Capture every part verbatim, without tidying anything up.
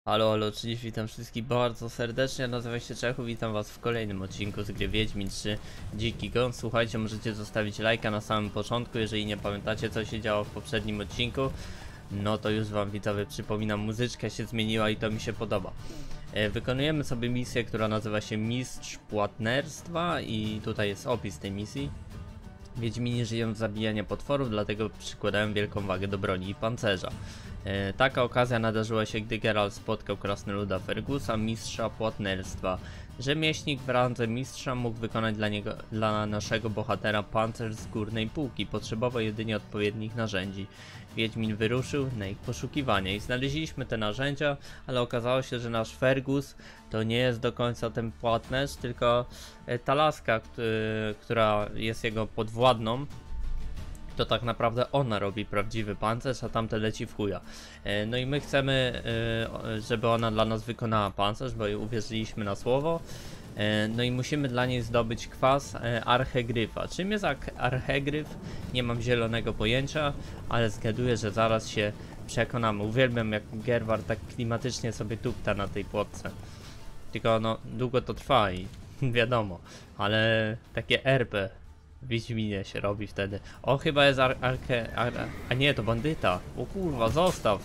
Halo, halo, czyli witam wszystkich bardzo serdecznie, nazywam się Czechu, witam was w kolejnym odcinku z gry Wiedźmin trzy Dziki Gon. Słuchajcie, możecie zostawić lajka na samym początku, jeżeli nie pamiętacie co się działo w poprzednim odcinku. No to już wam widzowie przypominam, muzyczka się zmieniła i to mi się podoba. e, Wykonujemy sobie misję, która nazywa się Mistrz Płatnerstwa i tutaj jest opis tej misji. Wiedźmini żyją z zabijania potworów, dlatego przykładają wielką wagę do broni i pancerza. E, taka okazja nadarzyła się, gdy Geralt spotkał krasnoluda Fergusa, mistrza płatnerstwa. Rzemieślnik w randze mistrza mógł wykonać dla, niego, dla naszego bohatera pancerz z górnej półki, potrzebował jedynie odpowiednich narzędzi. Wiedźmin wyruszył na ich poszukiwanie i znaleźliśmy te narzędzia, ale okazało się, że nasz Fergus to nie jest do końca ten płatnerz, tylko ta laska, która jest jego podwładną. To tak naprawdę ona robi prawdziwy pancerz, a tamte leci w chuja. No i my chcemy, żeby ona dla nas wykonała pancerz, bo uwierzyliśmy na słowo. No i musimy dla niej zdobyć kwas archegryfa. Czym jest archegryf? Nie mam zielonego pojęcia, ale zgaduję, że zaraz się przekonamy. Uwielbiam, jak Gerwar tak klimatycznie sobie tupta na tej płotce. Tylko no, długo to trwa i wiadomo, ale takie R P w Wiedźminie się robi wtedy. O, chyba jest ar arke... Ar a nie, to bandyta. O kurwa, zostaw.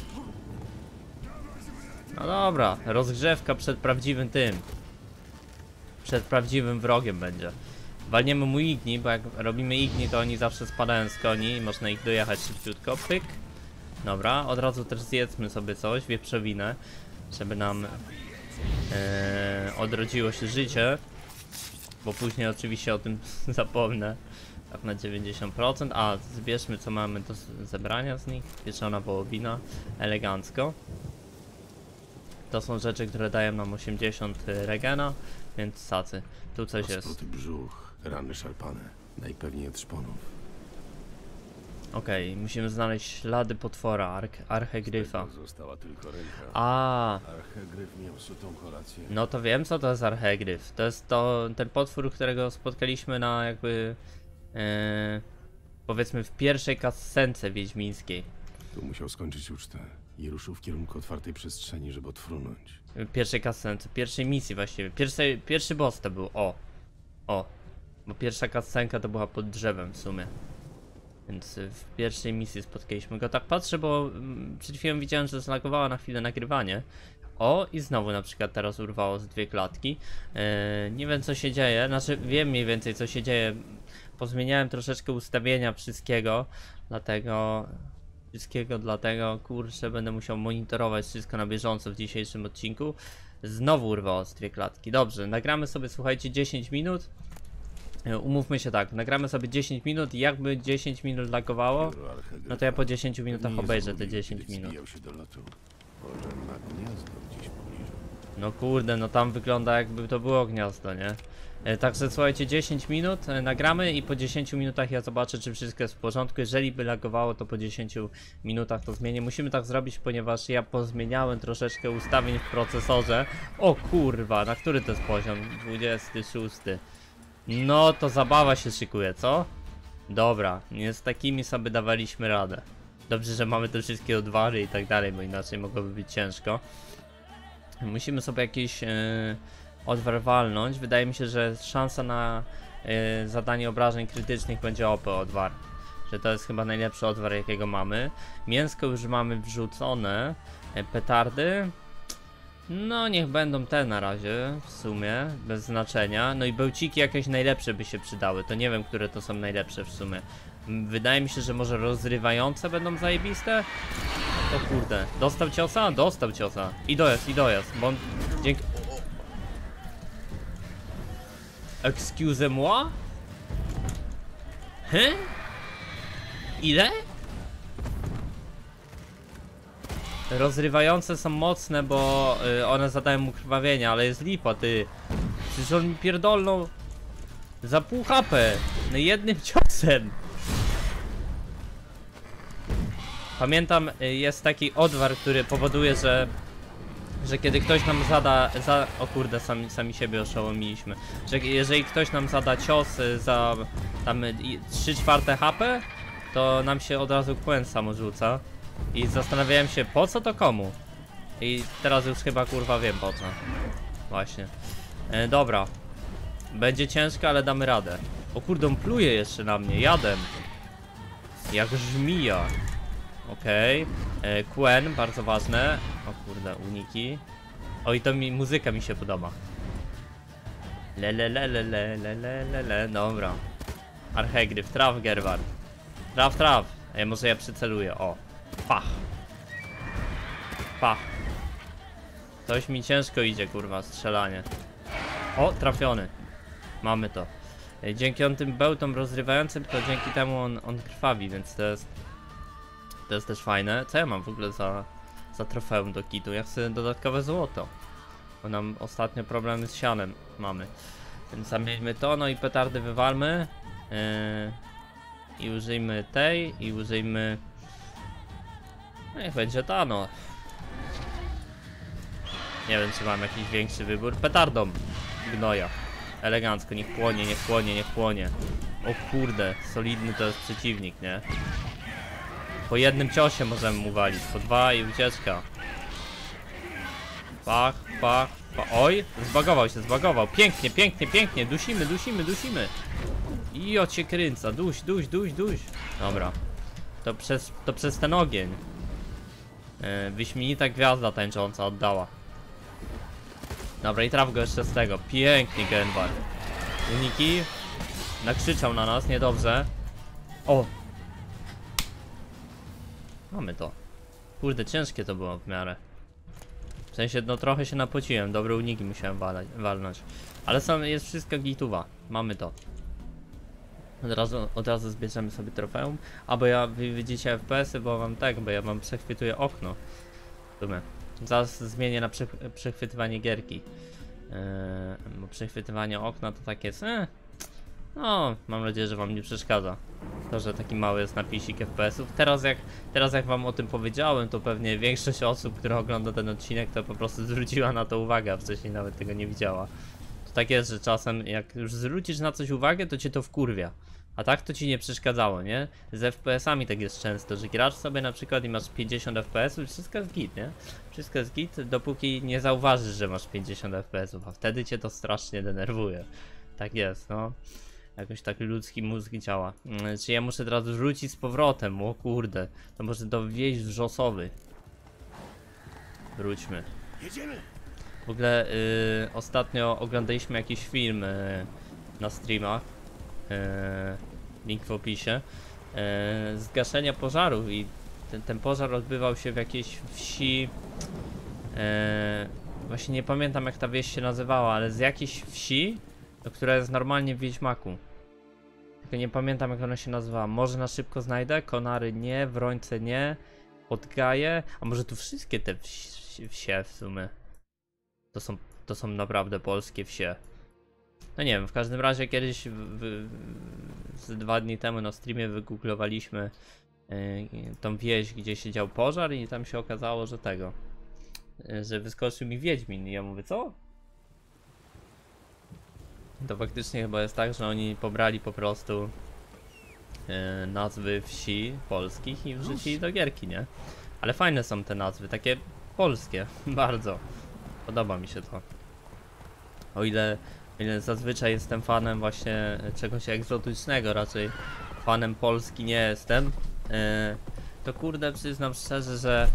No dobra, rozgrzewka przed prawdziwym tym. Przed prawdziwym wrogiem będzie. Walniemy mu igni, bo jak robimy igni, to oni zawsze spadają z koni i można ich dojechać szybciutko. Pyk. Dobra, od razu też zjedzmy sobie coś, wieprzowinę, żeby nam e, odrodziło się życie. Bo później oczywiście o tym zapomnę. Tak na dziewięćdziesiąt procent. A, zbierzmy co mamy do zebrania z nich. Pieczona wołowina. Elegancko. To są rzeczy, które dają nam osiemdziesiąt regena. Więc sacy. Tu coś jest. Rozpruty brzuch, rany szarpane. Najpewniej od szponów. Okej, okay, musimy znaleźć ślady potwora, arch archegryfa. Została tylko ręka. A, Archegryf miał sutą kolację. no to wiem co to jest archegryf. To jest to ten potwór, którego spotkaliśmy na jakby e, powiedzmy w pierwszej cutscence wiedźmińskiej. Tu musiał skończyć ucztę i ruszył w kierunku otwartej przestrzeni, żeby odfrunąć. Pierwszej cutscence, pierwszej misji właściwie. Pierwszy, pierwszy boss to był, o. O. Bo pierwsza cutscenka to była pod drzewem w sumie. Więc w pierwszej misji spotkaliśmy go. Tak patrzę, bo przed chwilą widziałem, że zlagowało na chwilę nagrywanie. O, i znowu na przykład teraz urwało z dwie klatki. Eee, nie wiem co się dzieje, znaczy wiem mniej więcej co się dzieje. Pozmieniałem troszeczkę ustawienia wszystkiego, dlatego... Wszystkiego dlatego, kurczę, będę musiał monitorować wszystko na bieżąco w dzisiejszym odcinku. Znowu urwało z dwie klatki. Dobrze, nagramy sobie, słuchajcie, dziesięć minut. Umówmy się tak, nagramy sobie dziesięć minut i jakby dziesięć minut lagowało, no to ja po dziesięciu minutach obejrzę te dziesięć minut. No kurde, no tam wygląda jakby to było gniazdo, nie? Także słuchajcie, dziesięć minut nagramy i po dziesięciu minutach ja zobaczę, czy wszystko jest w porządku. Jeżeli by lagowało, to po dziesięciu minutach to zmienię. Musimy tak zrobić, ponieważ ja pozmieniałem troszeczkę ustawień w procesorze. O kurwa, na który to jest poziom? dwudziesty szósty. No to zabawa się szykuje, co? Dobra, nie z takimi sobie dawaliśmy radę. Dobrze, że mamy te wszystkie odwary i tak dalej, bo inaczej mogłoby być ciężko. Musimy sobie jakiś yy, odwar walnąć. Wydaje mi się, że szansa na yy, zadanie obrażeń krytycznych będzie O P odwar. Że to jest chyba najlepszy odwar, jakiego mamy. Mięsko już mamy wrzucone. Yy, petardy. No niech będą te na razie, w sumie, bez znaczenia. No i bełciki jakieś najlepsze by się przydały, to nie wiem, które to są najlepsze w sumie. Wydaje mi się, że może rozrywające będą zajebiste? O kurde, dostał ciosa? Dostał ciosa. I dojazd, i dojazd, bo on... Dzięki... Excuse-moi? He? Ile? Rozrywające są mocne, bo y, one zadają mu krwawienia, ale jest lipa, ty. Przecież on mi pierdolną za pół H P, no jednym ciosem. Pamiętam, y, jest taki odwar, który powoduje, że że kiedy ktoś nam zada, za, o kurde, sami, sami siebie oszołomiliśmy, że jeżeli ktoś nam zada cios y, za tam trzy czwarte H P, to nam się od razu kłęsa mu rzuca. I zastanawiałem się, po co to komu? I teraz już chyba kurwa wiem po co. Właśnie. E, dobra. Będzie ciężko, ale damy radę. O kurde, on pluje jeszcze na mnie, jadem. Jak żmija. Okej. Okay. Quen, bardzo ważne. O kurde, uniki. O i to mi, muzyka mi się podoba. Le le le le le le le le le. Dobra. Archegryf, traf Gerward. Traf, traf. Ej, może ja przyceluję, o. Pach. Pach. Coś mi ciężko idzie, kurwa, strzelanie. O, trafiony. Mamy to. Dzięki on tym bełtom rozrywającym, to dzięki temu on, on krwawi, więc to jest to jest też fajne. Co ja mam w ogóle za, za trofeum do kitu? Ja chcę dodatkowe złoto, bo nam ostatnio problemy z sianem mamy. Więc zamieńmy to, no i petardy wywalmy. Yy, I użyjmy tej, i użyjmy... No niech będzie ta, no. Nie wiem, czy mam jakiś większy wybór. Petardą gnoja. Elegancko, niech płonie, niech płonie, niech płonie. O kurde, solidny to jest przeciwnik, nie? Po jednym ciosie możemy mu walić, po dwa i ucieczka. Pach, pach, pach. Oj, zbagował się, zbagował. Pięknie, pięknie, pięknie. Dusimy, dusimy, dusimy. I o cię kręca, duś, duś, duś, duś. Dobra. To przez, to przez ten ogień. Yy, wyśmienita gwiazda tańcząca oddała. Dobra, i traf go jeszcze z tego. Pięknie, Genwar. Uniki. Nakrzyczał na nas, niedobrze. O! Mamy to. Kurde, ciężkie to było w miarę. W sensie, no trochę się napociłem. Dobre uniki musiałem walać, walnąć. Ale sam jest wszystko gituwa. Mamy to. Od razu, od razu zbierzemy sobie trofeum. Albo ja, wy widzicie F P S-y, bo wam tak, bo ja wam przechwytuję okno. Dumę. Zaraz zmienię na przy, przechwytywanie gierki. Yy, bo przechwytywanie okna to takie jest. Yy. No, mam nadzieję, że wam nie przeszkadza. To, że taki mały jest napisik F P S-ów. Teraz jak, teraz jak wam o tym powiedziałem, to pewnie większość osób, która ogląda ten odcinek, to po prostu zwróciła na to uwagę, a wcześniej nawet tego nie widziała. To tak jest, że czasem jak już zwrócisz na coś uwagę, to cię to wkurwia. A tak to ci nie przeszkadzało, nie? Z F P S-ami tak jest często, że grasz sobie na przykład i masz pięćdziesiąt F P S-ów, wszystko jest git, nie? Wszystko jest git, dopóki nie zauważysz, że masz pięćdziesiąt F P S-ów, a wtedy cię to strasznie denerwuje. Tak jest, no. Jakoś tak ludzki mózg działa. Hmm, czy ja muszę teraz wrócić z powrotem? O kurde, to może to wieś wrzosowy. Wróćmy. Jedziemy! W ogóle y, ostatnio oglądaliśmy jakiś film y, na streamach. Eee, link w opisie. Eee, zgaszenia pożaru i ten, ten pożar odbywał się w jakiejś wsi. Eee, właśnie nie pamiętam jak ta wieś się nazywała, ale z jakiejś wsi, która jest normalnie w Wiedźmaku. Tylko nie pamiętam jak ona się nazywała. Może na szybko znajdę? Konary nie, Wrońce nie, Podgaje. A może tu wszystkie te wsi, wsie w sumie. To są, to są naprawdę polskie wsie. No nie wiem, w każdym razie kiedyś w, w, z dwa dni temu na streamie wygooglowaliśmy y, tą wieś, gdzie się dział pożar i tam się okazało, że tego, y, że wyskoczył mi Wiedźmin i ja mówię, co? To faktycznie chyba jest tak, że oni pobrali po prostu y, nazwy wsi polskich i wrzucili do gierki, nie? Ale fajne są te nazwy, takie polskie, bardzo. Podoba mi się to. O ile zazwyczaj jestem fanem właśnie czegoś egzotycznego, raczej fanem Polski nie jestem, yy, to kurde przyznam szczerze, że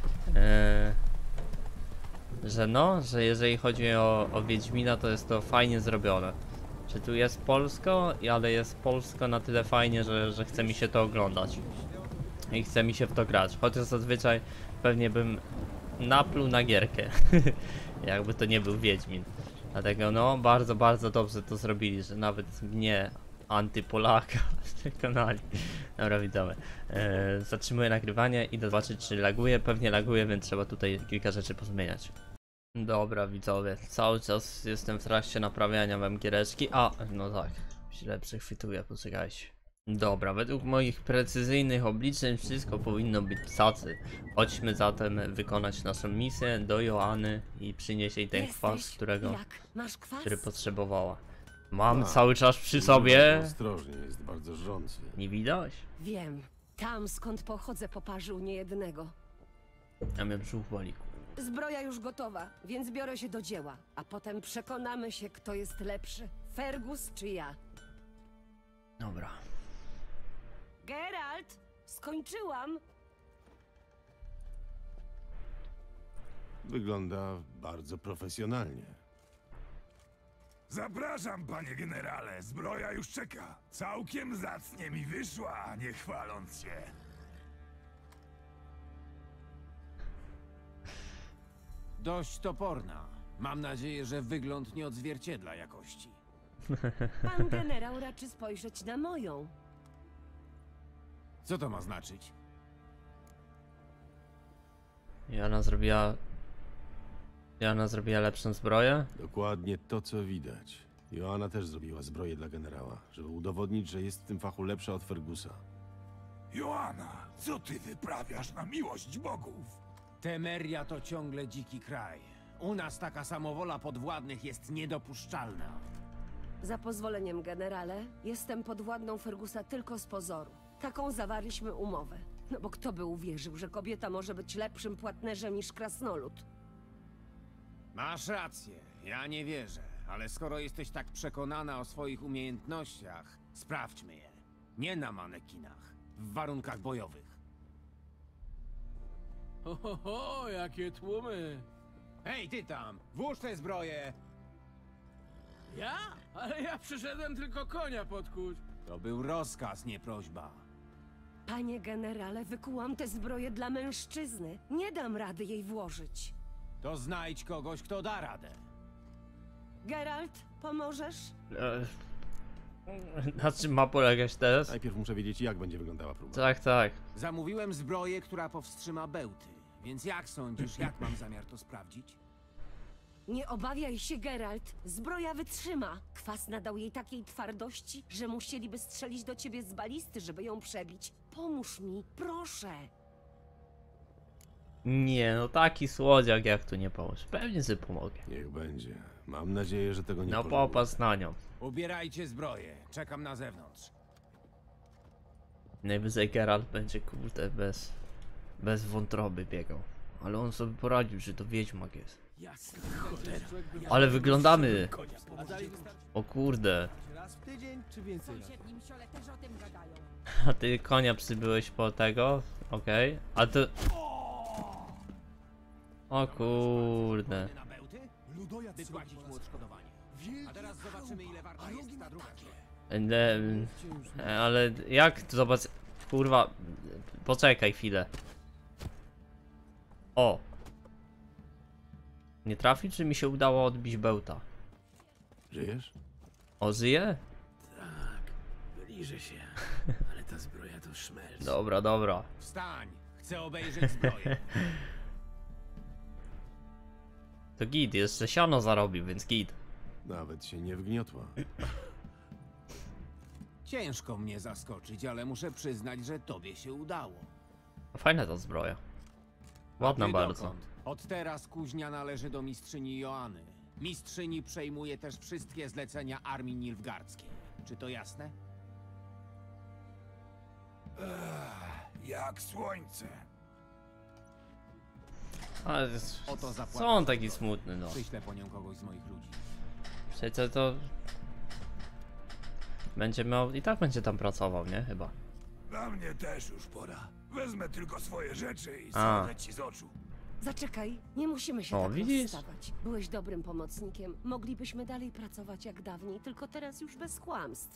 yy, że no, że jeżeli chodzi o, o Wiedźmina, to jest to fajnie zrobione. Że tu jest polsko, ale jest polsko na tyle fajnie, że, że chce mi się to oglądać i chce mi się w to grać, chociaż zazwyczaj pewnie bym napluł na gierkę jakby to nie był Wiedźmin. Dlatego no, bardzo, bardzo dobrze to zrobili, że nawet mnie, antypolaka, przekonali. Dobra, widzowie. Eee, zatrzymuję nagrywanie i zobaczyć, czy laguje. Pewnie laguje, więc trzeba tutaj kilka rzeczy pozmieniać. Dobra, widzowie. Cały czas jestem w trakcie naprawiania wam giereczki. A, no tak. Źle przechwytuję, poczekajcie. Dobra, według moich precyzyjnych obliczeń wszystko powinno być cacy. Chodźmy zatem wykonać naszą misję do Joanny i przynieść jej ten kwas, którego, Masz kwas? który potrzebowała. Mam A, cały czas przy sobie. Ostrożnie, jest bardzo żrący. Nie widać? Wiem. Tam skąd pochodzę poparzył niejednego. Ja mnie brzuch boli. Zbroja już gotowa, więc biorę się do dzieła, a potem przekonamy się, kto jest lepszy. Fergus czy ja. Dobra. Geralt, skończyłam. Wygląda bardzo profesjonalnie. Zapraszam, panie generale, zbroja już czeka. Całkiem zacnie mi wyszła, nie chwaląc się. Dość toporna. Mam nadzieję, że wygląd nie odzwierciedla jakości. Pan generał raczy spojrzeć na moją. Co to ma znaczyć? Joanna zrobiła... Joanna zrobiła lepszą zbroję? Dokładnie to, co widać. Joanna też zrobiła zbroję dla generała, żeby udowodnić, że jest w tym fachu lepsza od Fergusa. Joanna, co ty wyprawiasz na miłość bogów? Temeria to ciągle dziki kraj. U nas taka samowola podwładnych jest niedopuszczalna. Za pozwoleniem, generale, jestem podwładną Fergusa tylko z pozoru. Taką zawarliśmy umowę. No bo kto by uwierzył, że kobieta może być lepszym płatnerzem niż krasnolud? Masz rację, ja nie wierzę. Ale skoro jesteś tak przekonana o swoich umiejętnościach, sprawdźmy je. Nie na manekinach, w warunkach bojowych. Ho, ho, ho, jakie tłumy! Hej, ty tam! Włóż tę zbroję! Ja? Ale ja przyszedłem tylko konia podkuć. To był rozkaz, nie prośba. Panie generale, wykułam tę zbroję dla mężczyzny. Nie dam rady jej włożyć. To znajdź kogoś, kto da radę. Geralt, pomożesz? Eee, na czym ma polegać teraz? Najpierw muszę wiedzieć, jak będzie wyglądała próba. Tak, tak. Zamówiłem zbroję, która powstrzyma bełty. Więc jak sądzisz, jak mam zamiar to sprawdzić? Nie obawiaj się, Geralt. Zbroja wytrzyma. Kwas nadał jej takiej twardości, że musieliby strzelić do ciebie z balisty, żeby ją przebić. Pomóż mi, proszę. Nie, no taki słodziak, jak tu nie pomóż. Pewnie sobie pomogę. Niech będzie. Mam nadzieję, że tego nie No pożałuję. popatrz na nią. Ubierajcie zbroję, czekam na zewnątrz. Najwyżej Geralt będzie, kurde, bez... Bez wątroby biegał. Ale on sobie poradził, że to wiedźmak jest. Jasne, cholera. Ale wyglądamy! O kurde. Raz w tydzień, czy więcej razy? A ty konia przybyłeś po tego? Okej. A ty... O kurde. Na bełty? Wypłacić mu odszkodowanie. A teraz zobaczymy, ile warta jest ta druga. E, e, ale jak? Zobacz... Kurwa... Poczekaj chwilę. O! Nie trafi, czy mi się udało odbić bełta? Żyjesz? O, żyje? Tak, wyliżę się, ale ta zbroja to szmelc. Dobra, dobra. Wstań, chcę obejrzeć zbroję. To git, jeszcze siano zarobił, więc git. Nawet się nie wgniotła. Ciężko mnie zaskoczyć, ale muszę przyznać, że tobie się udało. Fajna ta zbroja. A Ładna ty bardzo. dokąd? Od teraz kuźnia należy do mistrzyni Joanny. Mistrzyni przejmuje też wszystkie zlecenia armii nilfgaardzkiej. Czy to jasne? Jak słońce. Ale Oto zapłata. co on taki smutny, no. Przyślę po nią kogoś z moich ludzi. Przecież to... Będzie miał... I tak będzie tam pracował, nie? Chyba. Dla mnie też już pora. Wezmę tylko swoje rzeczy i A. zajdę ci z oczu. Zaczekaj, nie musimy się O, tak widzisz? rozstawać. Byłeś dobrym pomocnikiem. Moglibyśmy dalej pracować jak dawniej, tylko teraz już bez kłamstw.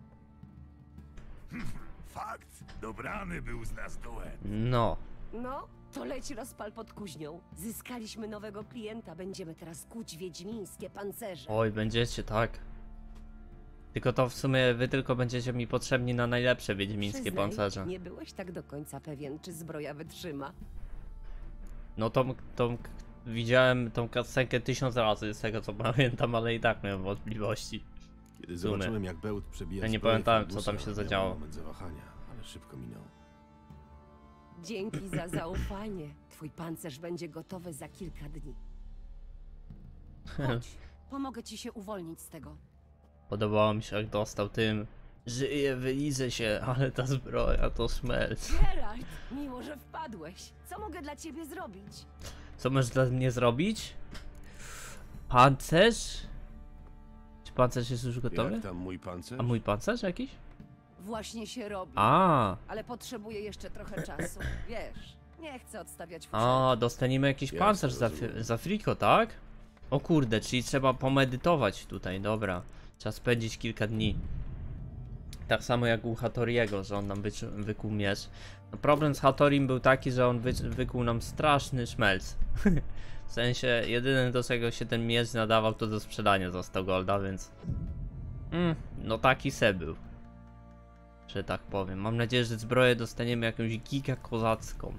Fakt, dobrany był z nas duet. No. No, to leć rozpal pod kuźnią. Zyskaliśmy nowego klienta, będziemy teraz kuć wiedźmińskie pancerze. Oj, będziecie, tak. Tylko to w sumie wy tylko będziecie mi potrzebni na najlepsze wiedźmińskie Przyznaj, pancerze. nie byłeś tak do końca pewien, czy zbroja wytrzyma. No tą, tą... Widziałem tą kasenkę tysiąc razy z tego co pamiętam, ale i tak miałem wątpliwości. Kiedy sumie. zobaczyłem, jak bełt przebija Ja nie zbroję pamiętałem, co Fergusa, tam się miałem zadziało. moment zawahania, ale szybko minął. Dzięki za zaufanie. Twój pancerz będzie gotowy za kilka dni. Chodź, pomogę ci się uwolnić z tego. Podobało mi się jak dostał tym. Żyję, wylizę się, ale ta zbroja to szmelc. Geralt, miło, że wpadłeś. Co mogę dla ciebie zrobić? Co możesz dla mnie zrobić? Pancerz? Czy pancerz jest już gotowy? Jak tam mój pancerz? A mój pancerz jakiś? Właśnie się robi. A, Ale potrzebuję jeszcze trochę czasu. Wiesz, nie chcę odstawiać a dostaniemy jakiś Jasne, pancerz za, rozumiem. za friko, tak? O kurde, czyli trzeba pomedytować tutaj, dobra. Trzeba spędzić kilka dni. Tak samo jak u Hattoriego, że on nam wyczy- wykuł miecz. No problem z Hattorim był taki, że on wy- wykuł nam straszny szmelc. W sensie, jedyne do czego się ten miecz nadawał, to do sprzedania za sto golda, więc... Mm, no taki se był. Że tak powiem. Mam nadzieję, że zbroję dostaniemy jakąś giga kozacką.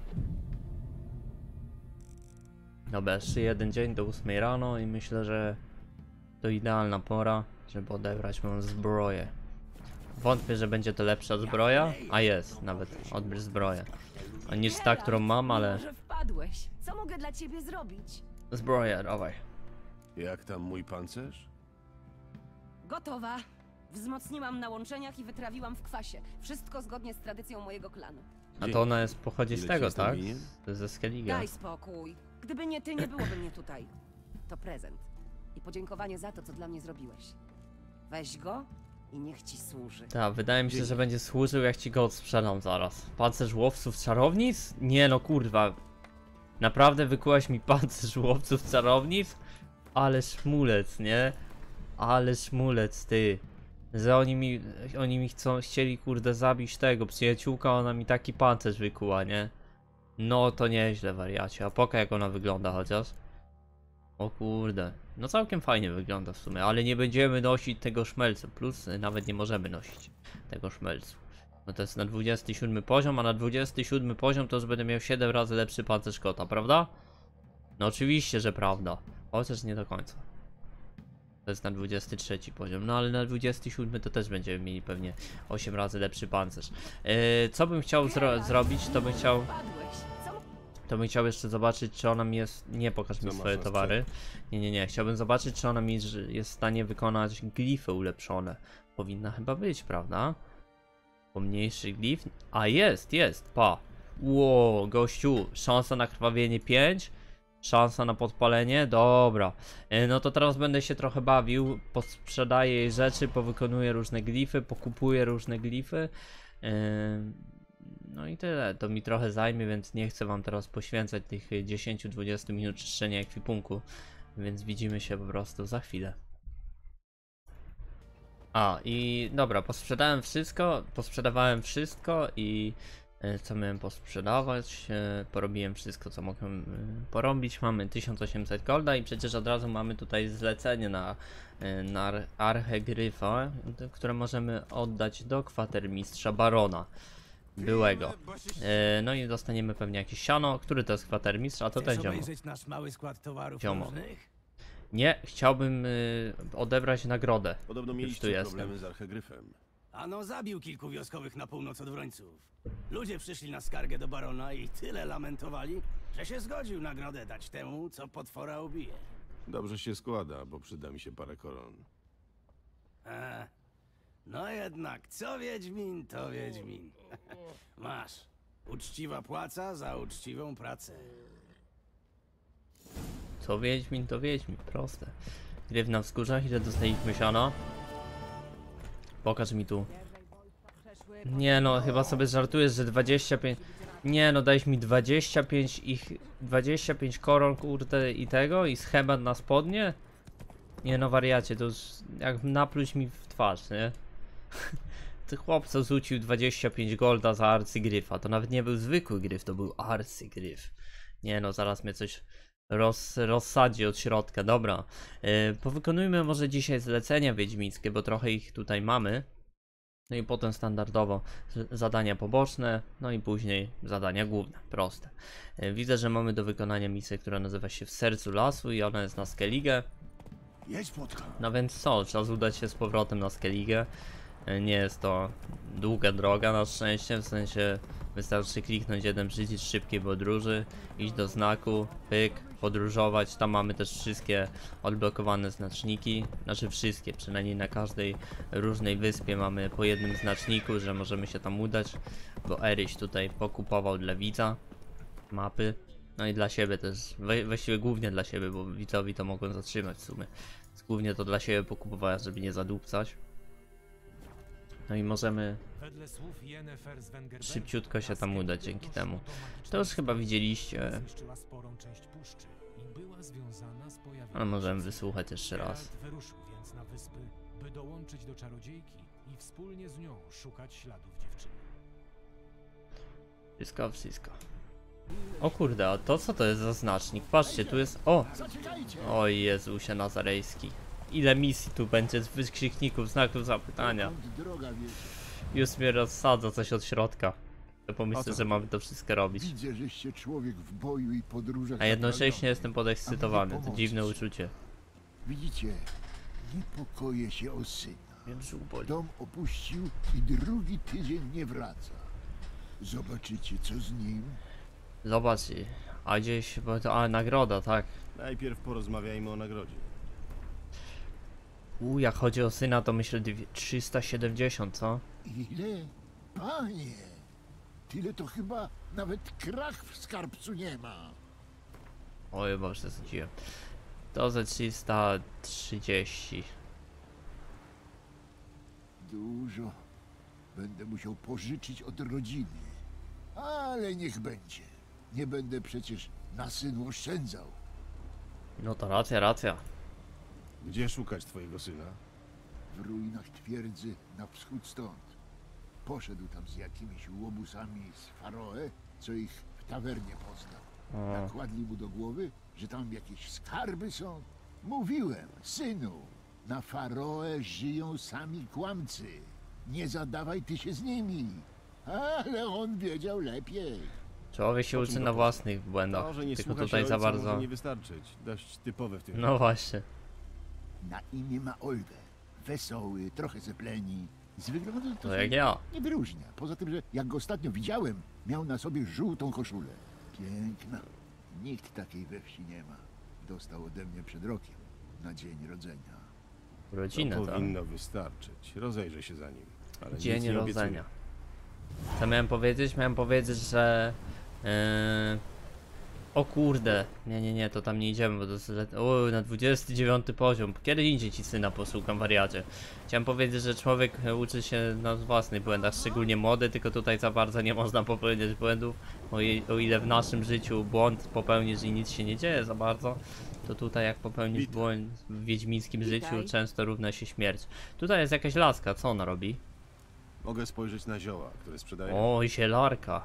Dobra, jeszcze jeden dzień do ósmej rano i myślę, że to idealna pora, żeby odebrać moją zbroję. Wątpię, że będzie to lepsza zbroja, a jest nawet odbierz zbroję. A niż ta, którą mam, ale Może wpadłeś. Co mogę dla ciebie zrobić? zbroję, dawaj. Jak tam mój pancerz? Gotowa. Wzmocniłam na łączeniach i wytrawiłam w kwasie. Wszystko zgodnie z tradycją mojego klanu. A to ona jest, pochodzi z Ile tego, ci jestem tak? winien? To jest ze Skellige. Daj spokój. Gdyby nie ty, nie byłoby mnie tutaj. To prezent. I podziękowanie za to, co dla mnie zrobiłeś. Weź go i niech ci służy. Tak, wydaje mi się, że będzie służył, jak ci go odsprzedam zaraz. Pancerz łowców czarownic? Nie no, kurwa. Naprawdę wykułaś mi pancerz łowców czarownic? Ale szmulec, nie? Ale szmulec, ty. Że oni mi, oni mi chcą, chcieli kurde zabić tego przyjaciółka, ona mi taki pancerz wykuła, nie? No to nieźle, wariacie. A poka jak ona wygląda chociaż? O kurde. No całkiem fajnie wygląda w sumie, ale nie będziemy nosić tego szmelcu. Plus y, nawet nie możemy nosić tego szmelcu. No to jest na dwudziesty siódmy poziom, a na dwudziesty siódmy poziom to już będę miał siedem razy lepszy pancerz kota, prawda? No oczywiście, że prawda. Chociaż nie do końca. To jest na dwudziesty trzeci poziom, no ale na dwudziesty siódmy to też będziemy mieli pewnie osiem razy lepszy pancerz. Yy, co bym chciał zro zrobić, to bym chciał... Wpadłeś. Co To bym chciał jeszcze zobaczyć, czy ona mi jest... Nie pokaż mi Co swoje masz na towary. Nie, nie, nie. Chciałbym zobaczyć, czy ona mi ż- jest w stanie wykonać glify ulepszone. Powinna chyba być, prawda? Pomniejszy glif. A jest, jest, pa. Ło, gościu. Szansa na krwawienie pięć. Szansa na podpalenie. Dobra. E, No to teraz będę się trochę bawił. Posprzedaję jej rzeczy, powykonuję różne glify, pokupuję różne glify. E, No i tyle, to mi trochę zajmie, więc nie chcę wam teraz poświęcać tych dziesięć do dwudziestu minut czyszczenia ekwipunku, więc widzimy się po prostu za chwilę. A i dobra, posprzedałem wszystko, posprzedawałem wszystko i e, co miałem posprzedawać, e, porobiłem wszystko co mogłem e, porobić, mamy tysiąc osiemset golda i przecież od razu mamy tutaj zlecenie na, e, na Archegryfa, które możemy oddać do kwatermistrza Barona. Byłego. E, no i dostaniemy pewnie jakieś siano. Który to jest kwatermistrz? A to ten ziomo. nasz mały skład towarów Ziomo. różnych? Nie, chciałbym y, odebrać nagrodę. Podobno tu mieliście jestem. problemy z Archegryfem. Ano zabił kilku wioskowych na północ od Wrońców. Ludzie przyszli na skargę do barona i tyle lamentowali, że się zgodził nagrodę dać temu, co potwora ubije. Dobrze się składa, bo przyda mi się parę koron. A, no jednak, co Wiedźmin, to Wiedźmin. Masz. Uczciwa płaca za uczciwą pracę. Co Wiedźmin, to Wiedźmin. Proste. Gryf na wzgórzach, ile dostaliśmy siana? Pokaż mi tu. Nie no, chyba sobie żartujesz, że dwadzieścia pięć... Nie no, dałeś mi dwadzieścia pięć ich... dwadzieścia pięć koron, kurde, i tego? I schemat na spodnie? Nie no, wariacie, to już jak napluć mi w twarz, nie? Ty chłopco rzucił dwadzieścia pięć golda za arcygryfa. To nawet nie był zwykły gryf, to był arcygryf. Nie no, zaraz mnie coś roz, rozsadzi od środka. Dobra, yy, powykonujmy może dzisiaj zlecenia wiedźmińskie, bo trochę ich tutaj mamy. No i potem standardowo zadania poboczne, no i później zadania główne, proste. Yy, widzę, że mamy do wykonania misję, która nazywa się W sercu lasu i ona jest na Skellige. Jedź, płotka. No więc co, czas udać się z powrotem na Skellige. Nie jest to długa droga na szczęście, w sensie wystarczy kliknąć jeden przycisk szybkiej podróży, iść do znaku, pyk, podróżować. Tam mamy też wszystkie odblokowane znaczniki, znaczy wszystkie, przynajmniej na każdej różnej wyspie mamy po jednym znaczniku, że możemy się tam udać, bo Eryś tutaj pokupował dla widza mapy. No i dla siebie też, we, właściwie głównie dla siebie, bo widzowi to mogłem zatrzymać w sumie. Więc głównie to dla siebie pokupowałem, żeby nie zadupcać. No i możemy Wedle słów Yennefer z Wengerberga, szybciutko się tam udać dzięki doszło temu. do magicznej To już chyba eksplozji, widzieliście, która zniszczyła sporą część puszczy i była związana z pojawieniem ale możemy się wysłuchać jeszcze raz. Geralt wyruszył więc na wyspy, by dołączyć do czarodziejki i wspólnie z nią szukać śladów dziewczyny. Wszystko, wszystko. O kurde, a to co to jest za znacznik? Patrzcie, tu jest... O! O Jezusie Nazarejski. Ile misji tu będzie z wykrzykników, znaków zapytania. Już mnie rozsadza coś od środka. To pomyślę, że mamy to wszystko robić. Widzę, żeście człowiek w boju i podróżach. A jednocześnie zaprawiony. jestem podekscytowany, to pomocy. dziwne uczucie. Widzicie, niepokoję się o syna. Wiem, że uboli. Dom opuścił i drugi tydzień nie wraca. Zobaczycie, co z nim. Zobacz, a gdzieś, bo to, a nagroda, tak. Najpierw porozmawiajmy o nagrodzie. U, jak chodzi o syna, to myślę dwie- trzysta siedemdziesiąt, co? Ile? Panie! Tyle to chyba nawet krach w skarbcu nie ma. Oj, bo przesadziłem. To ze trzysta trzydzieści. Dużo. Będę musiał pożyczyć od rodziny. Ale niech będzie. Nie będę przecież na synu oszczędzał. No to racja, racja. Gdzie szukać twojego syna? W ruinach twierdzy na wschód stąd. Poszedł tam z jakimiś łobuzami z Faroe, co ich w tawernie poznał. O, Nakładli mu do głowy, że tam jakieś skarby są. Mówiłem, synu, na Faroe żyją sami kłamcy. Nie zadawaj ty się z nimi. Ale on wiedział lepiej. człowiek się O czym uczy to na powiedz? własnych błędach, To, że nie tylko słucha tutaj się za ojca, bardzo... może nie wystarczyć. Dość typowe w tym. No właśnie. Na imię ma Olwę. Wesoły, trochę zepleni. Z wyglądu to To się jak ja. nie wyróżnia. Poza tym, że jak go ostatnio widziałem, miał na sobie żółtą koszulę. Piękna. Nikt takiej we wsi nie ma. Dostał ode mnie przed rokiem, na dzień rodzenia. Rodzinę, To tak? powinno wystarczyć. Rozejrzę się za nim. Ale nic Dzień nie rodzenia. obiecuję. Co miałem powiedzieć? Miałem powiedzieć, że... Yy... O kurde, nie, nie, nie, to tam nie idziemy, bo to jest... le- O, na dwudziesty dziewiąty poziom. Kiedy indziej ci syna poszukam, wariacie. Chciałem powiedzieć, że człowiek e, uczy się na własnych błędach, szczególnie młody, tylko tutaj za bardzo nie można popełniać błędów. O, i, o ile w naszym życiu błąd popełnisz i nic się nie dzieje za bardzo, to tutaj jak popełnisz Witam. błąd w wiedźmińskim życiu, Witaj. często równa się śmierć. Tutaj jest jakaś laska, co ona robi? Mogę spojrzeć na zioła, które sprzedaję. O, zielarka.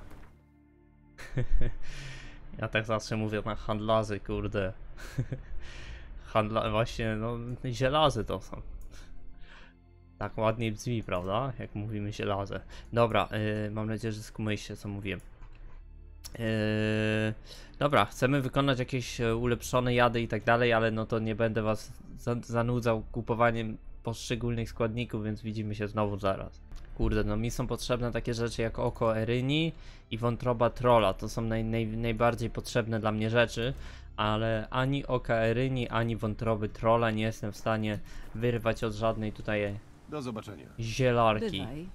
Ja tak zawsze mówię na handlarzy, kurde. Handla... właśnie, no, zielarzy to są. Tak ładniej brzmi, prawda? Jak mówimy zielarze. Dobra, yy, mam nadzieję, że skumyliście, co mówiłem. Yy, dobra, chcemy wykonać jakieś e, ulepszone jady i tak dalej, ale no to nie będę was za zanudzał kupowaniem poszczególnych składników, więc widzimy się znowu zaraz. Kurde, no mi są potrzebne takie rzeczy jak oko Eryni i wątroba trolla. To są naj, naj, najbardziej potrzebne dla mnie rzeczy, ale ani oka Eryni, ani wątroby trolla nie jestem w stanie wyrwać od żadnej tutaj Do zobaczenia. zielarki. Bywaj.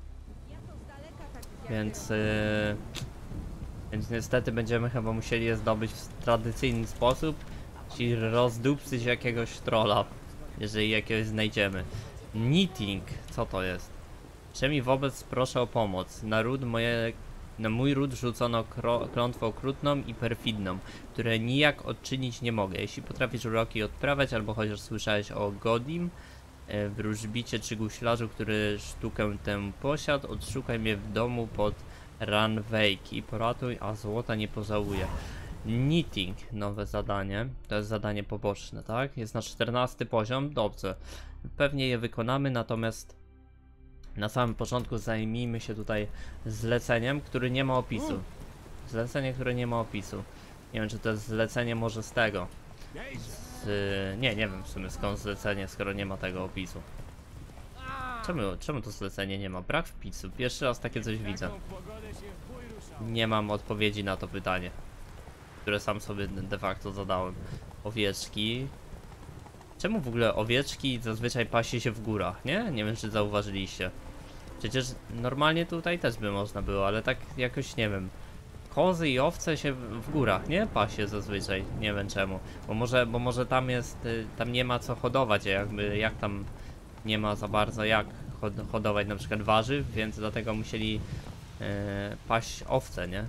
Więc, yy, więc niestety będziemy chyba musieli je zdobyć w tradycyjny sposób, czyli rozdupcyć jakiegoś trolla, jeżeli jakiegoś znajdziemy. Knitting, co to jest? Czemi wobec proszę o pomoc. Na ród moje, na mój ród rzucono kro, klątwę okrutną i perfidną, które nijak odczynić nie mogę. Jeśli potrafisz uroki odprawiać, albo chociaż słyszałeś o Godim, e, wróżbicie czy guślarzu, który sztukę tę posiadł, odszukaj mnie w domu pod Ranwejk i poratuj, a złota nie pożałuję. Knitting, nowe zadanie, to jest zadanie poboczne, tak? Jest na czternasty poziom, dobrze. Pewnie je wykonamy, natomiast na samym początku zajmijmy się tutaj zleceniem, który nie ma opisu. Zlecenie, które nie ma opisu. Nie wiem, czy to jest zlecenie może z tego. Z... Nie, nie wiem w sumie skąd zlecenie, skoro nie ma tego opisu. Czemu, czemu to zlecenie nie ma? Brak wpisu. Pierwszy raz takie coś widzę. Nie mam odpowiedzi na to pytanie, które sam sobie de facto zadałem. Owieczki. Czemu w ogóle owieczki zazwyczaj pasie się w górach, nie? Nie wiem, czy zauważyliście. Przecież normalnie tutaj też by można było, ale tak jakoś nie wiem. kozy i owce się w, w górach, nie? Pasie zazwyczaj, nie wiem czemu. Bo może, bo może tam jest, y, tam nie ma co hodować, jakby jak tam nie ma za bardzo jak hod hodować na przykład warzyw, więc dlatego musieli y, paść owce, nie?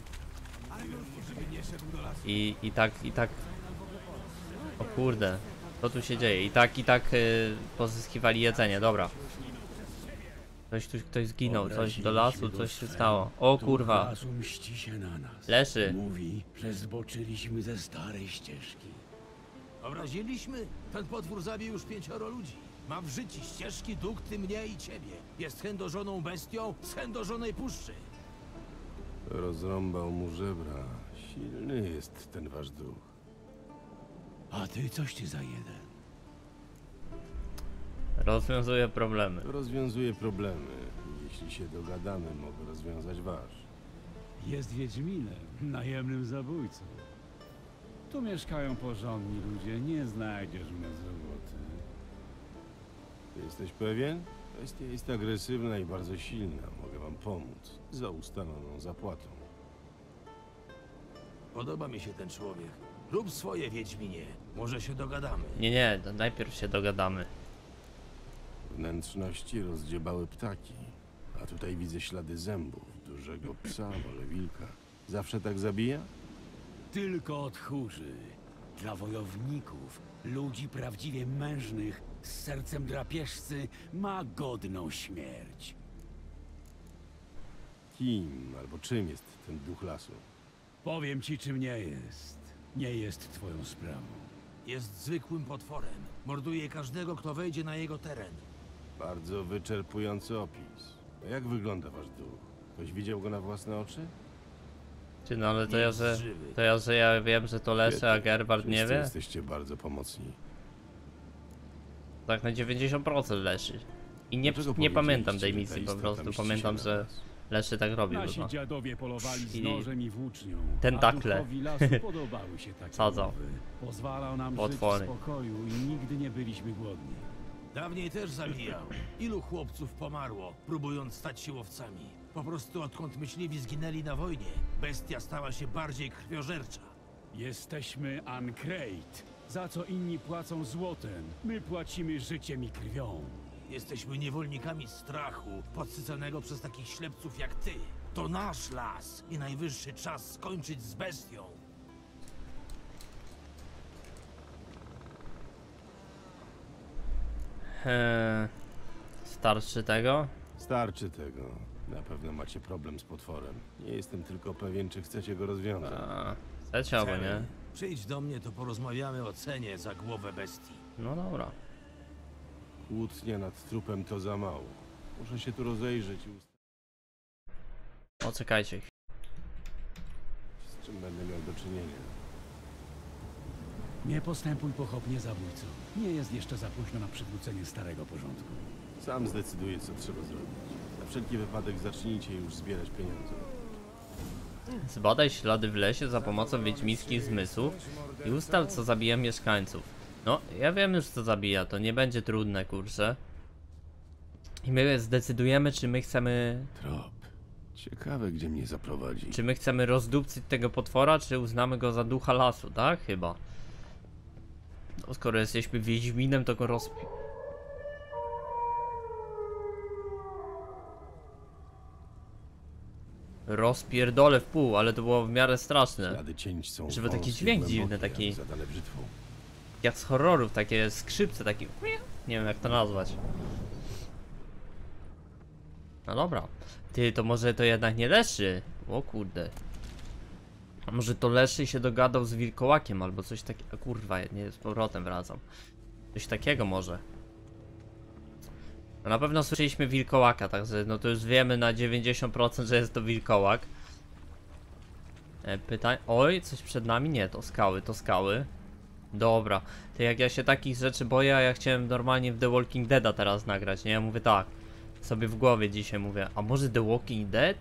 I, i tak, i tak... O kurde, co tu się dzieje? I tak, i tak y, pozyskiwali jedzenie, dobra. Ktoś tu, ktoś zginął, coś do lasu, coś się stało. O kurwa. Lasu mści się na nas. Leszy. Mówi, że zboczyliśmy ze starej ścieżki. Obraziliśmy? Ten potwór zabił już pięcioro ludzi. Ma w życiu ścieżki, dukty, mnie i ciebie. Jest chędożoną bestią z chędożonej puszczy. Rozrąbał mu żebra. Silny jest ten wasz duch. A ty coś ty za jeden. Rozwiązuje problemy. Rozwiązuje problemy. Jeśli się dogadamy, mogę rozwiązać wasz. Jest Wiedźminem, najemnym zabójcą. Tu mieszkają porządni ludzie, nie znajdziesz u nas roboty. Jesteś pewien? Bestia jest agresywna i bardzo silna. Mogę wam pomóc. Za ustaloną zapłatą. Podoba mi się ten człowiek. Rób swoje, Wiedźminie. Może się dogadamy. Nie, nie, to najpierw się dogadamy. Wnętrzności rozdziebały ptaki. A tutaj widzę ślady zębów. Dużego psa, może wilka. Zawsze tak zabija? Tylko od tchórzy. Dla wojowników, ludzi prawdziwie mężnych, z sercem drapieżcy, ma godną śmierć. Kim albo czym jest ten duch lasu? Powiem ci, czym nie jest. Nie jest twoją sprawą. Jest zwykłym potworem. Morduje każdego, kto wejdzie na jego teren. Bardzo wyczerpujący opis. A jak wygląda wasz duch? Ktoś widział go na własne oczy? Czy no ale to ja, Jest że, żywy. to ja, że ja wiem, że to Leszy, a Gerward nie Wszyscy wie? Jesteście bardzo pomocni. Tak na dziewięćdziesiąt procent Leszy. I nie, Dlaczego nie pamiętam tej powiedzieliście, że misji, ta po istota prostu mści się pamiętam, na że nas? Leszy tak robił. Nasi No. dziadowie polowali z I nożem i włócznią, tentakle. a duchowi lasu podobały się takie Sadzą. mowy. Pozwalał nam Potwory. żyć w spokoju i nigdy nie byliśmy głodni. Dawniej też zabijał. Ilu chłopców pomarło, próbując stać się łowcami. Po prostu odkąd myśliwi zginęli na wojnie, bestia stała się bardziej krwiożercza. Jesteśmy Ancrate. Za co inni płacą złotem, my płacimy życiem i krwią. Jesteśmy niewolnikami strachu, podsycanego przez takich ślepców jak ty. To nasz las i najwyższy czas skończyć z bestią. Eee, starczy tego? Starczy tego. Na pewno macie problem z potworem. Nie jestem tylko pewien, czy chcecie go rozwiązać. A, chcecie albo nie? Przyjdź do mnie, to porozmawiamy o cenie za głowę bestii. No dobra. Kłótnia nad trupem to za mało. Muszę się tu rozejrzeć i ustalić, O, czekajcie. z czym będę miał do czynienia. Nie postępuj pochopnie, zabójco. Nie jest jeszcze za późno na przywrócenie starego porządku. Sam zdecyduję, co trzeba zrobić. Na wszelki wypadek zacznijcie już zbierać pieniądze. Zbadaj ślady w lesie za pomocą wiedźmińskich zmysłów i ustal, co zabija mieszkańców. No, ja wiem już, co zabija, to nie będzie trudne, kurczę. I my zdecydujemy, czy my chcemy... Trop. Ciekawe, gdzie mnie zaprowadzi. Czy my chcemy rozdupcyć tego potwora, czy uznamy go za ducha lasu, tak? Chyba. No, skoro jesteśmy wiedźminem, to go rozpi... Rozpierdolę w pół, ale to było w miarę straszne. Ślady cięć są Żeby taki wąskie, dźwięk głębokie, dziwny, taki- jak zadane brzytwą. Jak z horrorów, takie skrzypce, takie... Nie wiem jak to nazwać. No dobra. Ty, to może to jednak nie Leszy? O kurde. A może to Leszy się dogadał z wilkołakiem albo coś takiego. Kurwa, nie, z powrotem wracam. Coś takiego może. No na pewno słyszeliśmy wilkołaka, także no to już wiemy na dziewięćdziesiąt procent, że jest to wilkołak. E, pytań... Oj, coś przed nami? Nie, to skały, to skały. Dobra, to jak ja się takich rzeczy boję, a ja chciałem normalnie w The Walking Deada teraz nagrać, nie? Ja mówię tak, sobie w głowie dzisiaj mówię, a może The Walking Dead?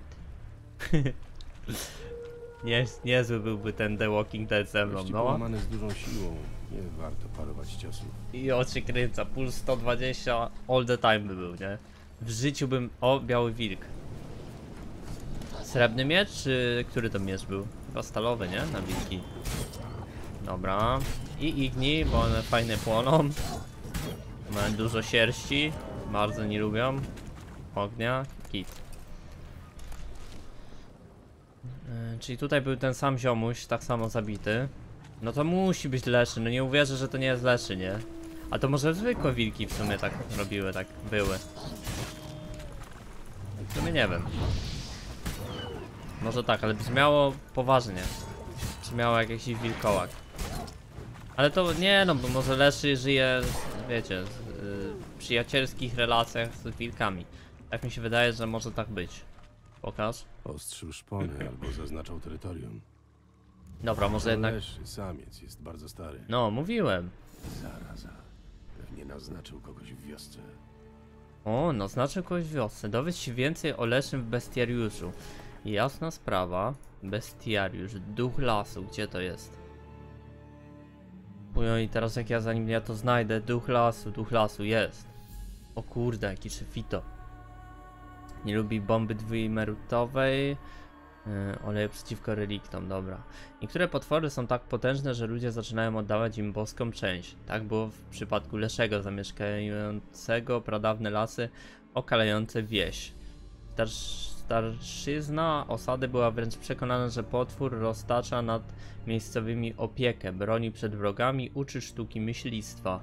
Nie, niezły byłby ten The Walking Dead ze mną, Kości no. połamane z dużą siłą. Nie warto parować ciosów. I oczy kręca, puls sto dwadzieścia all the time by był, nie? W życiu bym... O, biały wilk. Srebrny miecz, czy który to miecz był? Chyba stalowy, nie? Na wilki. Dobra. I igni, bo one fajnie płoną. Mają dużo sierści. Bardzo nie lubią ognia. Kit. Yy, czyli tutaj był ten sam ziomuś, tak samo zabity. No to musi być leszy, no nie uwierzę, że to nie jest leszy, nie? A to może zwykłe wilki w sumie tak robiły, tak były. W sumie nie wiem. Może tak, ale brzmiało poważnie. Brzmiało jak jakiś wilkołak. Ale to nie no, bo może leszy żyje, wiecie, w yy, przyjacielskich relacjach z wilkami. Tak mi się wydaje, że może tak być. Pokaż. Ostrzył szpony albo zaznaczał terytorium. Dobra, może jednak... Leszy, samiec, jest bardzo stary. No, mówiłem. Zaraza. Pewnie naznaczył kogoś w wiosce. O, naznaczył kogoś w wiosce. Dowiedz się więcej o leszym w bestiariuszu. Jasna sprawa. Bestiariusz, duch lasu, gdzie to jest? Ujo, i teraz jak ja zanim ja to znajdę, duch lasu, duch lasu, jest. O kurde, jaki szefito. Nie lubi bomby dwuimerutowej. Yy, oleje przeciwko reliktom, dobra. Niektóre potwory są tak potężne, że ludzie zaczynają oddawać im boską część. Tak było w przypadku Leszego, zamieszkającego pradawne lasy, okalające wieś. Starsz, starszyzna osady była wręcz przekonana, że potwór roztacza nad miejscowymi opiekę, broni przed wrogami, uczy sztuki myślistwa.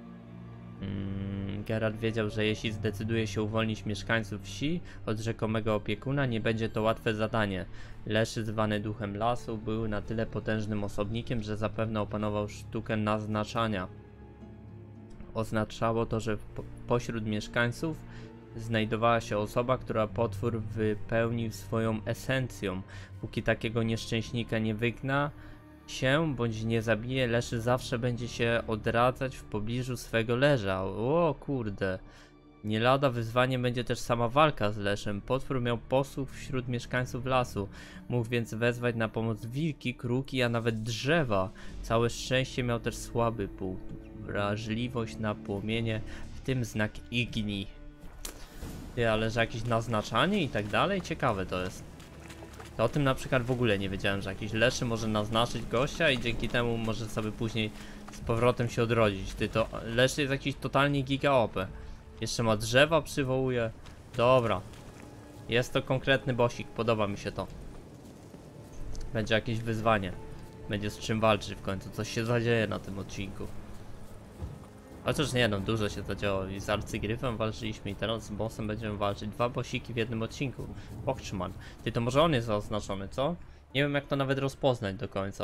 Hmm, Geralt wiedział, że jeśli zdecyduje się uwolnić mieszkańców wsi od rzekomego opiekuna, nie będzie to łatwe zadanie. Leszy, zwany duchem lasu, był na tyle potężnym osobnikiem, że zapewne opanował sztukę naznaczania. Oznaczało to, że po pośród mieszkańców znajdowała się osoba, która potwór wypełnił swoją esencją. Póki takiego nieszczęśnika nie wygna się, bądź nie zabije, Leszy zawsze będzie się odradzać w pobliżu swego leża. O kurde. Nie lada wyzwaniem będzie też sama walka z Leszem. Potwór miał posłuch wśród mieszkańców lasu. Mógł więc wezwać na pomoc wilki, kruki, a nawet drzewa. Całe szczęście miał też słaby punkt. Wrażliwość na płomienie, w tym znak igni. Ty, ale że jakieś naznaczanie i tak dalej? Ciekawe to jest. To o tym na przykład w ogóle nie wiedziałem, że jakiś leszy może naznaczyć gościa i dzięki temu może sobie później z powrotem się odrodzić. Ty, to leszy jest jakiś totalnie giga O P. Jeszcze ma drzewa, przywołuje. Dobra. Jest to konkretny bossik, podoba mi się to. Będzie jakieś wyzwanie. Będzie z czym walczyć w końcu, coś się zadzieje na tym odcinku. Chociaż nie no, dużo się zadziało i z arcygryfem walczyliśmy i teraz z bossem będziemy walczyć. Dwa bossiki w jednym odcinku. Pokrzman. Ty, to może on jest zaznaczony, co? Nie wiem jak to nawet rozpoznać do końca.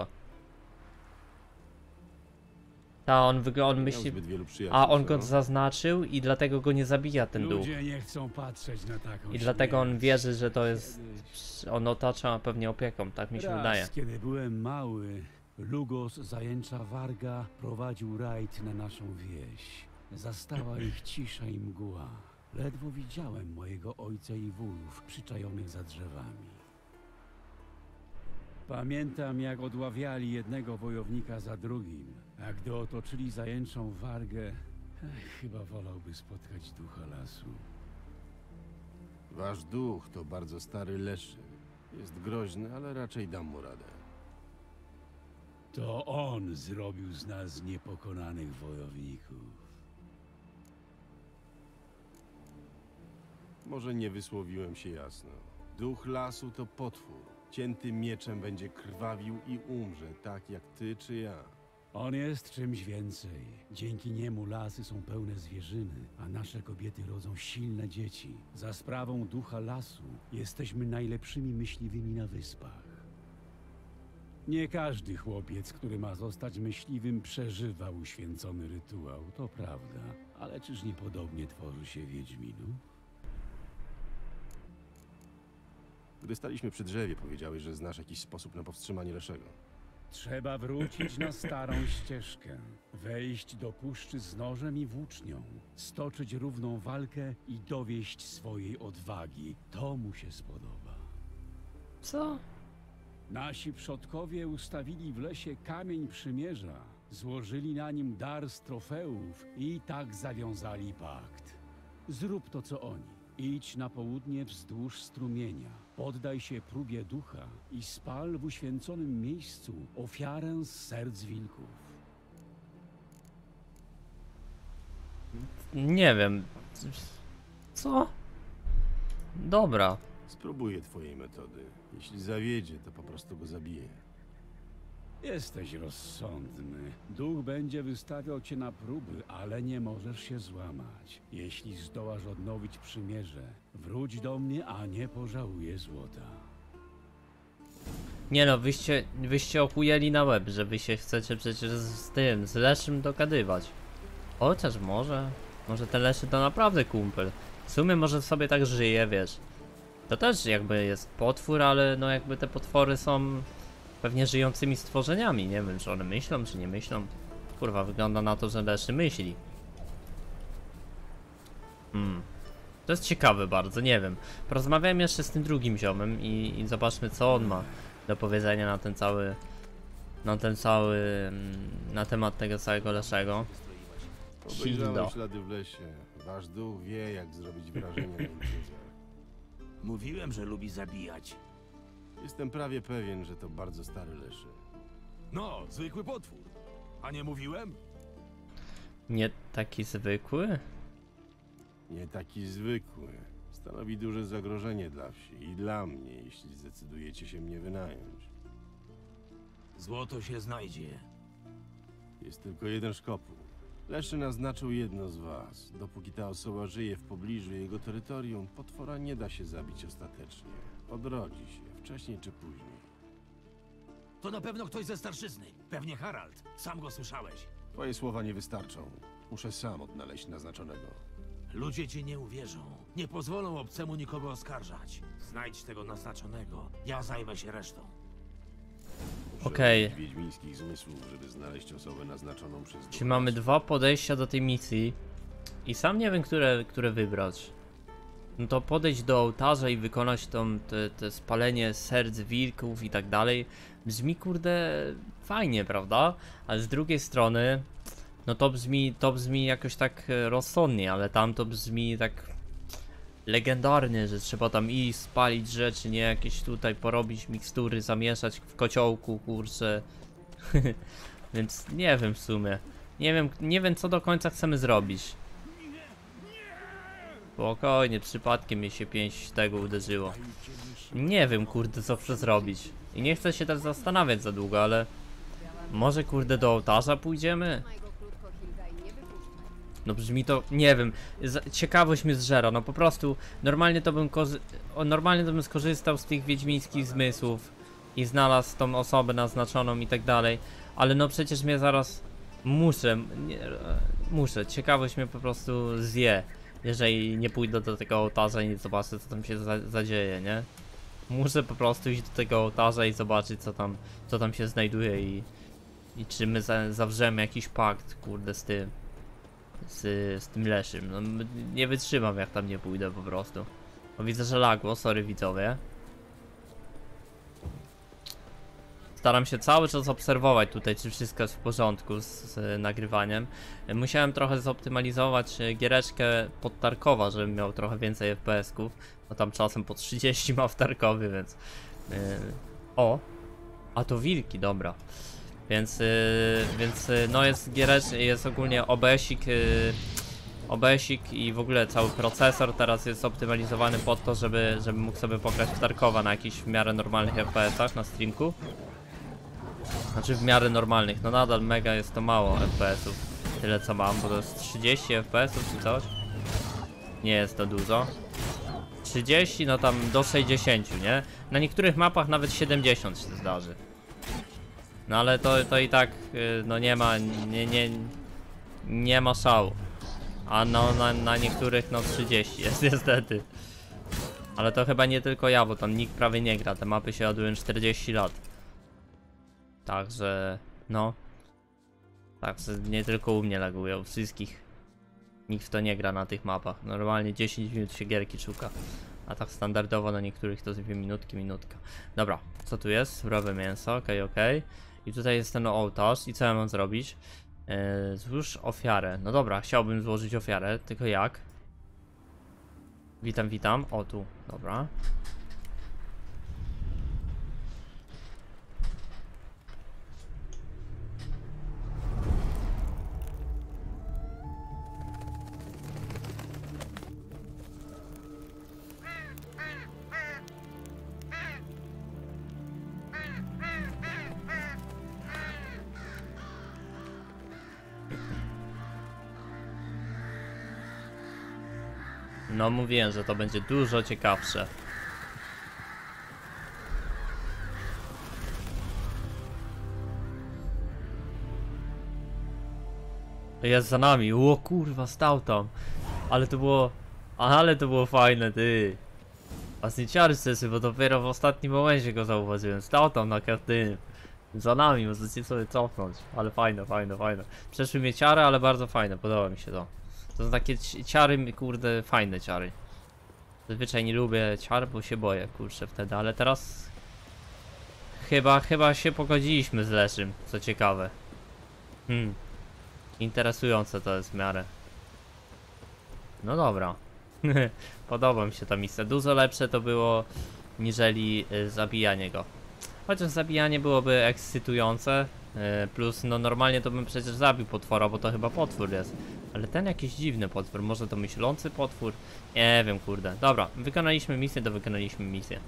Ta, on wygląda, on myśli... A, on go zaznaczył i dlatego go nie zabija ten duch. Ludzie nie chcą patrzeć na taką I dlatego on śmierć. wierzy, że to jest... On otacza pewnie opieką, tak mi się Raz, wydaje. kiedy byłem mały, Lugos zajęcza Warga prowadził rajd na naszą wieś. Zastała ich cisza i mgła. Ledwo widziałem mojego ojca i wujów przyczajonych za drzewami. Pamiętam, jak odławiali jednego wojownika za drugim, a gdy otoczyli zajęczą Wargę, ech, chyba wolałby spotkać ducha lasu. Wasz duch to bardzo stary leszy. Jest groźny, ale raczej dam mu radę. To on zrobił z nas niepokonanych wojowników. Może nie wysłowiłem się jasno. Duch lasu to potwór. Cięty mieczem będzie krwawił i umrze, tak jak ty czy ja. On jest czymś więcej. Dzięki niemu lasy są pełne zwierzyny, a nasze kobiety rodzą silne dzieci. Za sprawą ducha lasu jesteśmy najlepszymi myśliwymi na wyspach. Nie każdy chłopiec, który ma zostać myśliwym, przeżywa uświęcony rytuał, to prawda. Ale czyż niepodobnie tworzy się wiedźminów? Gdy staliśmy przy drzewie, powiedziałeś, że znasz jakiś sposób na powstrzymanie leszego. Trzeba wrócić na starą ścieżkę, wejść do puszczy z nożem i włócznią, stoczyć równą walkę i dowieść swojej odwagi. To mu się spodoba. Co? Nasi przodkowie ustawili w lesie kamień przymierza, złożyli na nim dar z trofeów i tak zawiązali pakt. Zrób to, co oni. Idź na południe wzdłuż strumienia. Poddaj się próbie ducha i spal w uświęconym miejscu ofiarę z serc wilków. Nie wiem. Co? Dobra. Spróbuję twojej metody. Jeśli zawiedzie, to po prostu go zabiję. Jesteś rozsądny. Duch będzie wystawiał cię na próby, ale nie możesz się złamać. Jeśli zdołasz odnowić przymierze, wróć do mnie, a nie pożałuję złota. Nie no, wyście, wyście okujeli na łeb, że wy się chcecie przecież z tym, z Leszym dogadywać. Chociaż może, może ten Leszy to naprawdę kumpel. W sumie może sobie tak żyje, wiesz. To też jakby jest potwór, ale no jakby te potwory są pewnie żyjącymi stworzeniami. Nie wiem, czy one myślą, czy nie myślą. Kurwa, wygląda na to, że Leszy myśli. Hmm. To jest ciekawe bardzo, nie wiem. Porozmawiałem jeszcze z tym drugim ziomem i, i zobaczmy, co on ma do powiedzenia na ten cały, na ten cały, na temat tego całego Leszego. Obejrzałem ślady w lesie. Wasz duch wie, jak zrobić wrażenie na intruzach. Mówiłem, że lubi zabijać. Jestem prawie pewien, że to bardzo stary Leszy. No, zwykły potwór. A nie mówiłem? Nie taki zwykły? Nie taki zwykły. Stanowi duże zagrożenie dla wsi i dla mnie, jeśli zdecydujecie się mnie wynająć. Złoto się znajdzie. Jest tylko jeden szkopuł. Leszy naznaczył jedno z was. Dopóki ta osoba żyje w pobliżu jego terytorium, potwora nie da się zabić ostatecznie. Odrodzi się, wcześniej czy później. To na pewno ktoś ze starszyzny. Pewnie Harald. Sam go słyszałeś. Twoje słowa nie wystarczą. Muszę sam odnaleźć naznaczonego. Ludzie ci nie uwierzą. Nie pozwolą obcemu nikogo oskarżać. Znajdź tego naznaczonego. Ja zajmę się resztą. Okej. Okay. Wiedźmińskich zmysłów, żeby znaleźć osobę naznaczoną przez ducha. Czyli mamy dwa podejścia do tej misji i sam nie wiem, które, które wybrać. No to podejść do ołtarza i wykonać tą, te, te spalenie serc wilków i tak dalej. Brzmi kurde fajnie, prawda? Ale z drugiej strony, no to brzmi, to brzmi jakoś tak rozsądnie, ale tam to brzmi tak legendarnie, że trzeba tam iść, spalić rzeczy, nie? Jakieś tutaj porobić mikstury, zamieszać w kociołku, kurczę. Więc nie wiem w sumie. Nie wiem, nie wiem co do końca chcemy zrobić. Spokojnie, przypadkiem mi się pięść tego uderzyło. Nie wiem kurde co chcę zrobić. I nie chcę się też zastanawiać za długo, ale może kurde do ołtarza pójdziemy? No brzmi to, nie wiem, ciekawość mnie zżera, no po prostu normalnie to bym korzy normalnie to bym skorzystał z tych wiedźmińskich zmysłów i znalazł tą osobę naznaczoną i tak dalej, ale no przecież mnie zaraz muszę, nie, muszę, ciekawość mnie po prostu zje, jeżeli nie pójdę do tego ołtarza i nie zobaczę co tam się za zadzieje, nie? Muszę po prostu iść do tego ołtarza i zobaczyć co tam, co tam się znajduje i, i czy my za zawrzemy jakiś pakt, kurde, z tym. Z, z tym Leszym, no nie wytrzymam jak tam nie pójdę po prostu. Bo widzę, że lagło, sorry widzowie. Staram się cały czas obserwować tutaj, czy wszystko jest w porządku z, z nagrywaniem. Musiałem trochę zoptymalizować giereczkę pod Tarkowa, żebym miał trochę więcej F P S-ków. No tam czasem po trzydzieści ma w Tarkowie, więc... Yy... O! A to wilki, dobra. Więc, yy, więc yy, no jest gierecz, jest ogólnie O B S-ik, yy, O B S-ik i w ogóle cały procesor teraz jest optymalizowany pod to, żeby, żeby mógł sobie pograć w Tarkowa na jakichś w miarę normalnych F P S-ach na streamku. Znaczy w miarę normalnych, no nadal mega jest to mało F P S-ów, tyle co mam, bo to jest trzydzieści F P S-ów czy coś. Nie jest to dużo. trzydzieści, no tam do sześćdziesięciu, nie? Na niektórych mapach nawet siedemdziesiąt się zdarzy. No ale to, to i tak, no nie ma, nie, nie, nie ma szału. A no na, na niektórych no trzydzieści jest niestety. Ale to chyba nie tylko ja, bo tam nikt prawie nie gra, te mapy się ładują czterdzieści lat. Także, no. Także nie tylko u mnie lagują, u wszystkich. Nikt w to nie gra na tych mapach. Normalnie dziesięć minut się gierki szuka. A tak standardowo na niektórych to dwie minutki, minutka. Dobra, co tu jest? Surowe mięso, okej, okay, okej. Okay. I tutaj jest ten ołtarz i co ja mam zrobić? Yy, złóż ofiarę. No dobra, chciałbym złożyć ofiarę, tylko jak? Witam, witam. O, tu. Dobra. No mówiłem, że to będzie dużo ciekawsze. Jest za nami, o kurwa, stał tam. Ale to było... Ale to było fajne, ty. A z nieciary szczerze, bo dopiero w ostatnim momencie go zauważyłem. Stał tam na kartynie. Za nami, możecie sobie cofnąć. Ale fajne, fajne, fajne. Przeszły mnie ciary, ale bardzo fajne, podoba mi się to. To są takie ciary, kurde, fajne ciary. Zazwyczaj nie lubię ciar, bo się boję, kurczę, wtedy, ale teraz... Chyba, chyba się pogodziliśmy z Leszym, co ciekawe. Hmm. Interesujące to jest w miarę. No dobra. Podoba mi się ta misja. Dużo lepsze to było, niżeli y, zabijanie go. Chociaż zabijanie byłoby ekscytujące. y, Plus, no normalnie to bym przecież zabił potwora, bo to chyba potwór jest. Ale ten jakiś dziwny potwór, może to myślący potwór? Nie wiem, kurde. Dobra, wykonaliśmy misję, to wykonaliśmy misję.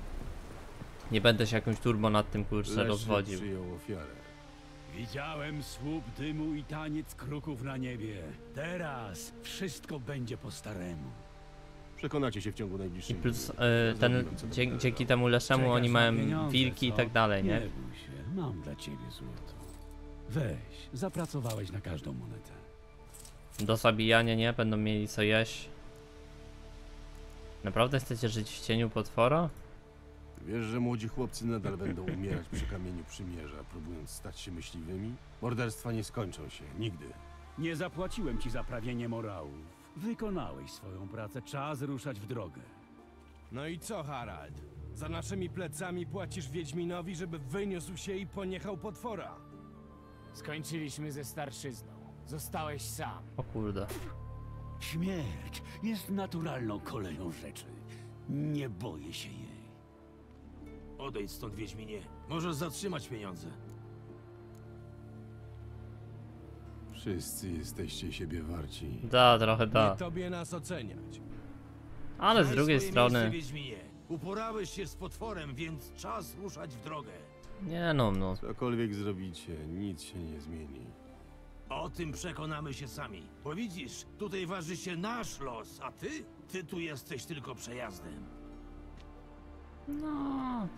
Nie będę się jakąś turbo nad tym, kurczę, Leszy rozwodził. przyjął ofiarę. Widziałem słup dymu i taniec kruków na niebie. Teraz wszystko będzie po staremu. Przekonacie się w ciągu I najbliższych plus, y, minut. ten, Zrobiłem, co dzie należało. dzięki temu Leszemu Czekasz oni na mają pieniądze, wilki i co? tak dalej, nie? Nie bój się, mam dla ciebie złoto. Weź, zapracowałeś na każdą monetę. Do zabijania nie, będą mieli co jeść. Naprawdę chcecie żyć w cieniu potwora? Wiesz, że młodzi chłopcy nadal będą umierać przy kamieniu przymierza, próbując stać się myśliwymi? Morderstwa nie skończą się, nigdy. Nie zapłaciłem ci za prawienie morałów. Wykonałeś swoją pracę, czas ruszać w drogę. No i co, Harald? Za naszymi plecami płacisz Wiedźminowi, żeby wyniósł się i poniechał potwora. Skończyliśmy ze starszyzną. Zostałeś sam. O kurde. Śmierć jest naturalną koleją rzeczy. Nie boję się jej. Odejdź stąd, Wiedźminie. Możesz zatrzymać pieniądze. Wszyscy jesteście siebie warci. Da, trochę da. Nie tobie nas oceniać. Ale z Znaj drugiej swoje strony... miejsce, Wiedźminie. Uporałeś się z potworem, więc czas ruszać w drogę. Nie no, no. Cokolwiek zrobicie, nic się nie zmieni. O tym przekonamy się sami. Bo widzisz, tutaj waży się nasz los, a ty? Ty tu jesteś tylko przejazdem. No...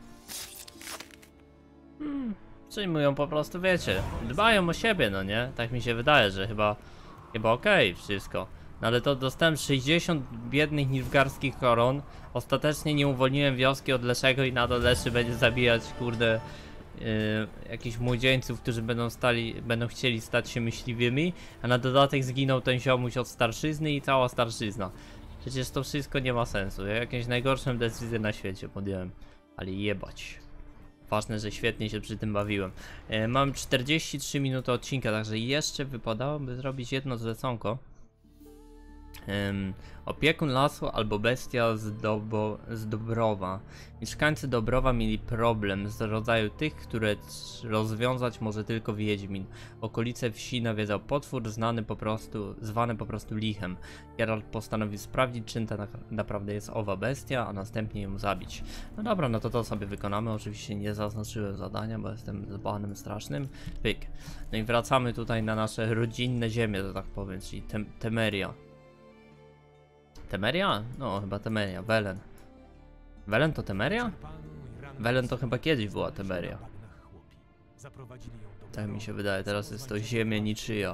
Hmm. Przyjmują po prostu, wiecie, dbają o siebie, no nie? Tak mi się wydaje, że chyba... Chyba okej okay, wszystko. No ale to dostałem sześćdziesiąt biednych nilfgaardzkich koron. Ostatecznie nie uwolniłem wioski od Leszego i nadal Leszy będzie zabijać, kurde... Yy, jakichś młodzieńców, którzy będą stali, będą chcieli stać się myśliwymi, a na dodatek zginął ten ziomuś od starszyzny i cała starszyzna. Przecież to wszystko nie ma sensu. Ja jakieś najgorszą decyzję na świecie podjąłem. Ale jebać. Ważne, że świetnie się przy tym bawiłem. Yy, mam czterdzieści trzy minuty odcinka, także jeszcze wypadałoby zrobić jedno zleconko. Um, opiekun lasu albo bestia z, Dobo, z Dobrowa. Mieszkańcy Dobrowa mieli problem z rodzaju tych, które rozwiązać może tylko Wiedźmin. Okolice wsi nawiedzał potwór znany po prostu, zwany po prostu lichem. Geralt postanowił sprawdzić, czym ta na, naprawdę jest owa bestia, a następnie ją zabić. No dobra, no to to sobie wykonamy. Oczywiście nie zaznaczyłem zadania, bo jestem zbanym strasznym. Pyk. No i wracamy tutaj na nasze rodzinne ziemie, że tak powiem, czyli Tem Temeria. Temeria? No, chyba Temeria. Velen. Velen to Temeria? Velen to chyba kiedyś była Temeria. Tak mi się wydaje, teraz jest to ziemia niczyja.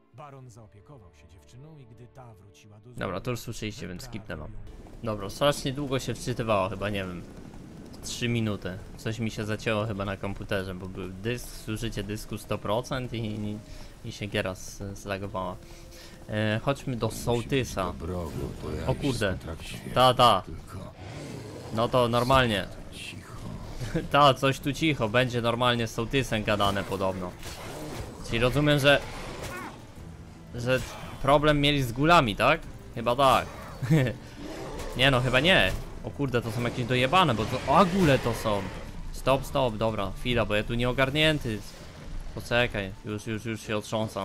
Dobra, to już słyszeliście, więc skipnę wam. Dobra, strasznie długo się wczytywało, chyba nie wiem. trzy minuty. Coś mi się zacięło chyba na komputerze, bo był dysk, zużycie dysku sto procent i, i, i się giera zlagowała. E, chodźmy do Sołtysa. O kurde. Ta, ta. No to normalnie. Ta, coś tu cicho. Będzie normalnie z Sołtysem gadane podobno. Czyli rozumiem, że... Że problem mieli z gulami, tak? Chyba tak. Nie no, chyba nie. O kurde, to są jakieś dojebane, bo to agule to są. Stop, stop, dobra, chwila, bo ja tu nie ogarnięty. Poczekaj, już, już, już się otrząsam.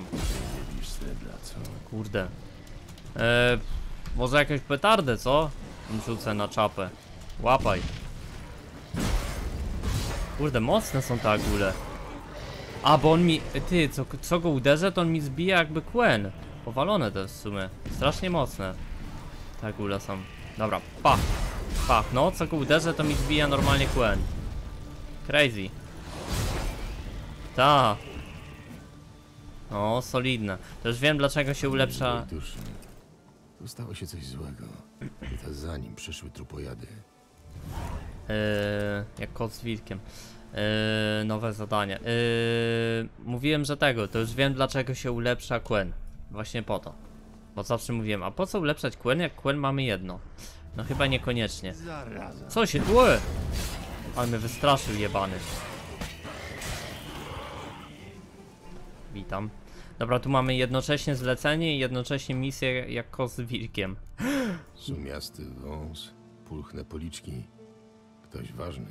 Kurde. Eee, może jakąś petardę, co? Rzucę na czapę. Łapaj. Kurde, mocne są te agule. A, bo on mi... Ty, co, co go uderzę, to on mi zbija jakby kłen. Powalone to jest w sumie. Strasznie mocne. Te agule są. Dobra, pach. Pach, no, co go uderzę, to mi zbija normalnie kłen. Crazy. Ta. O, solidne. To już wiem, dlaczego się ulepsza... Duszy. Tu stało się coś złego. I to zanim przyszły trupojady. Yy, jak kot z wilkiem. Yy, nowe zadanie. Yy, mówiłem, że tego, to już wiem, dlaczego się ulepsza Quen. Właśnie po to. Bo zawsze mówiłem, a po co ulepszać Quen, jak Quen mamy jedno? No chyba niekoniecznie. Co się... Łe! Ale mnie wystraszył jebany. Witam. Dobra, tu mamy jednocześnie zlecenie i jednocześnie misję jak kot z wilkiem. Sumiasty wąs, pulchne policzki. Ktoś ważny.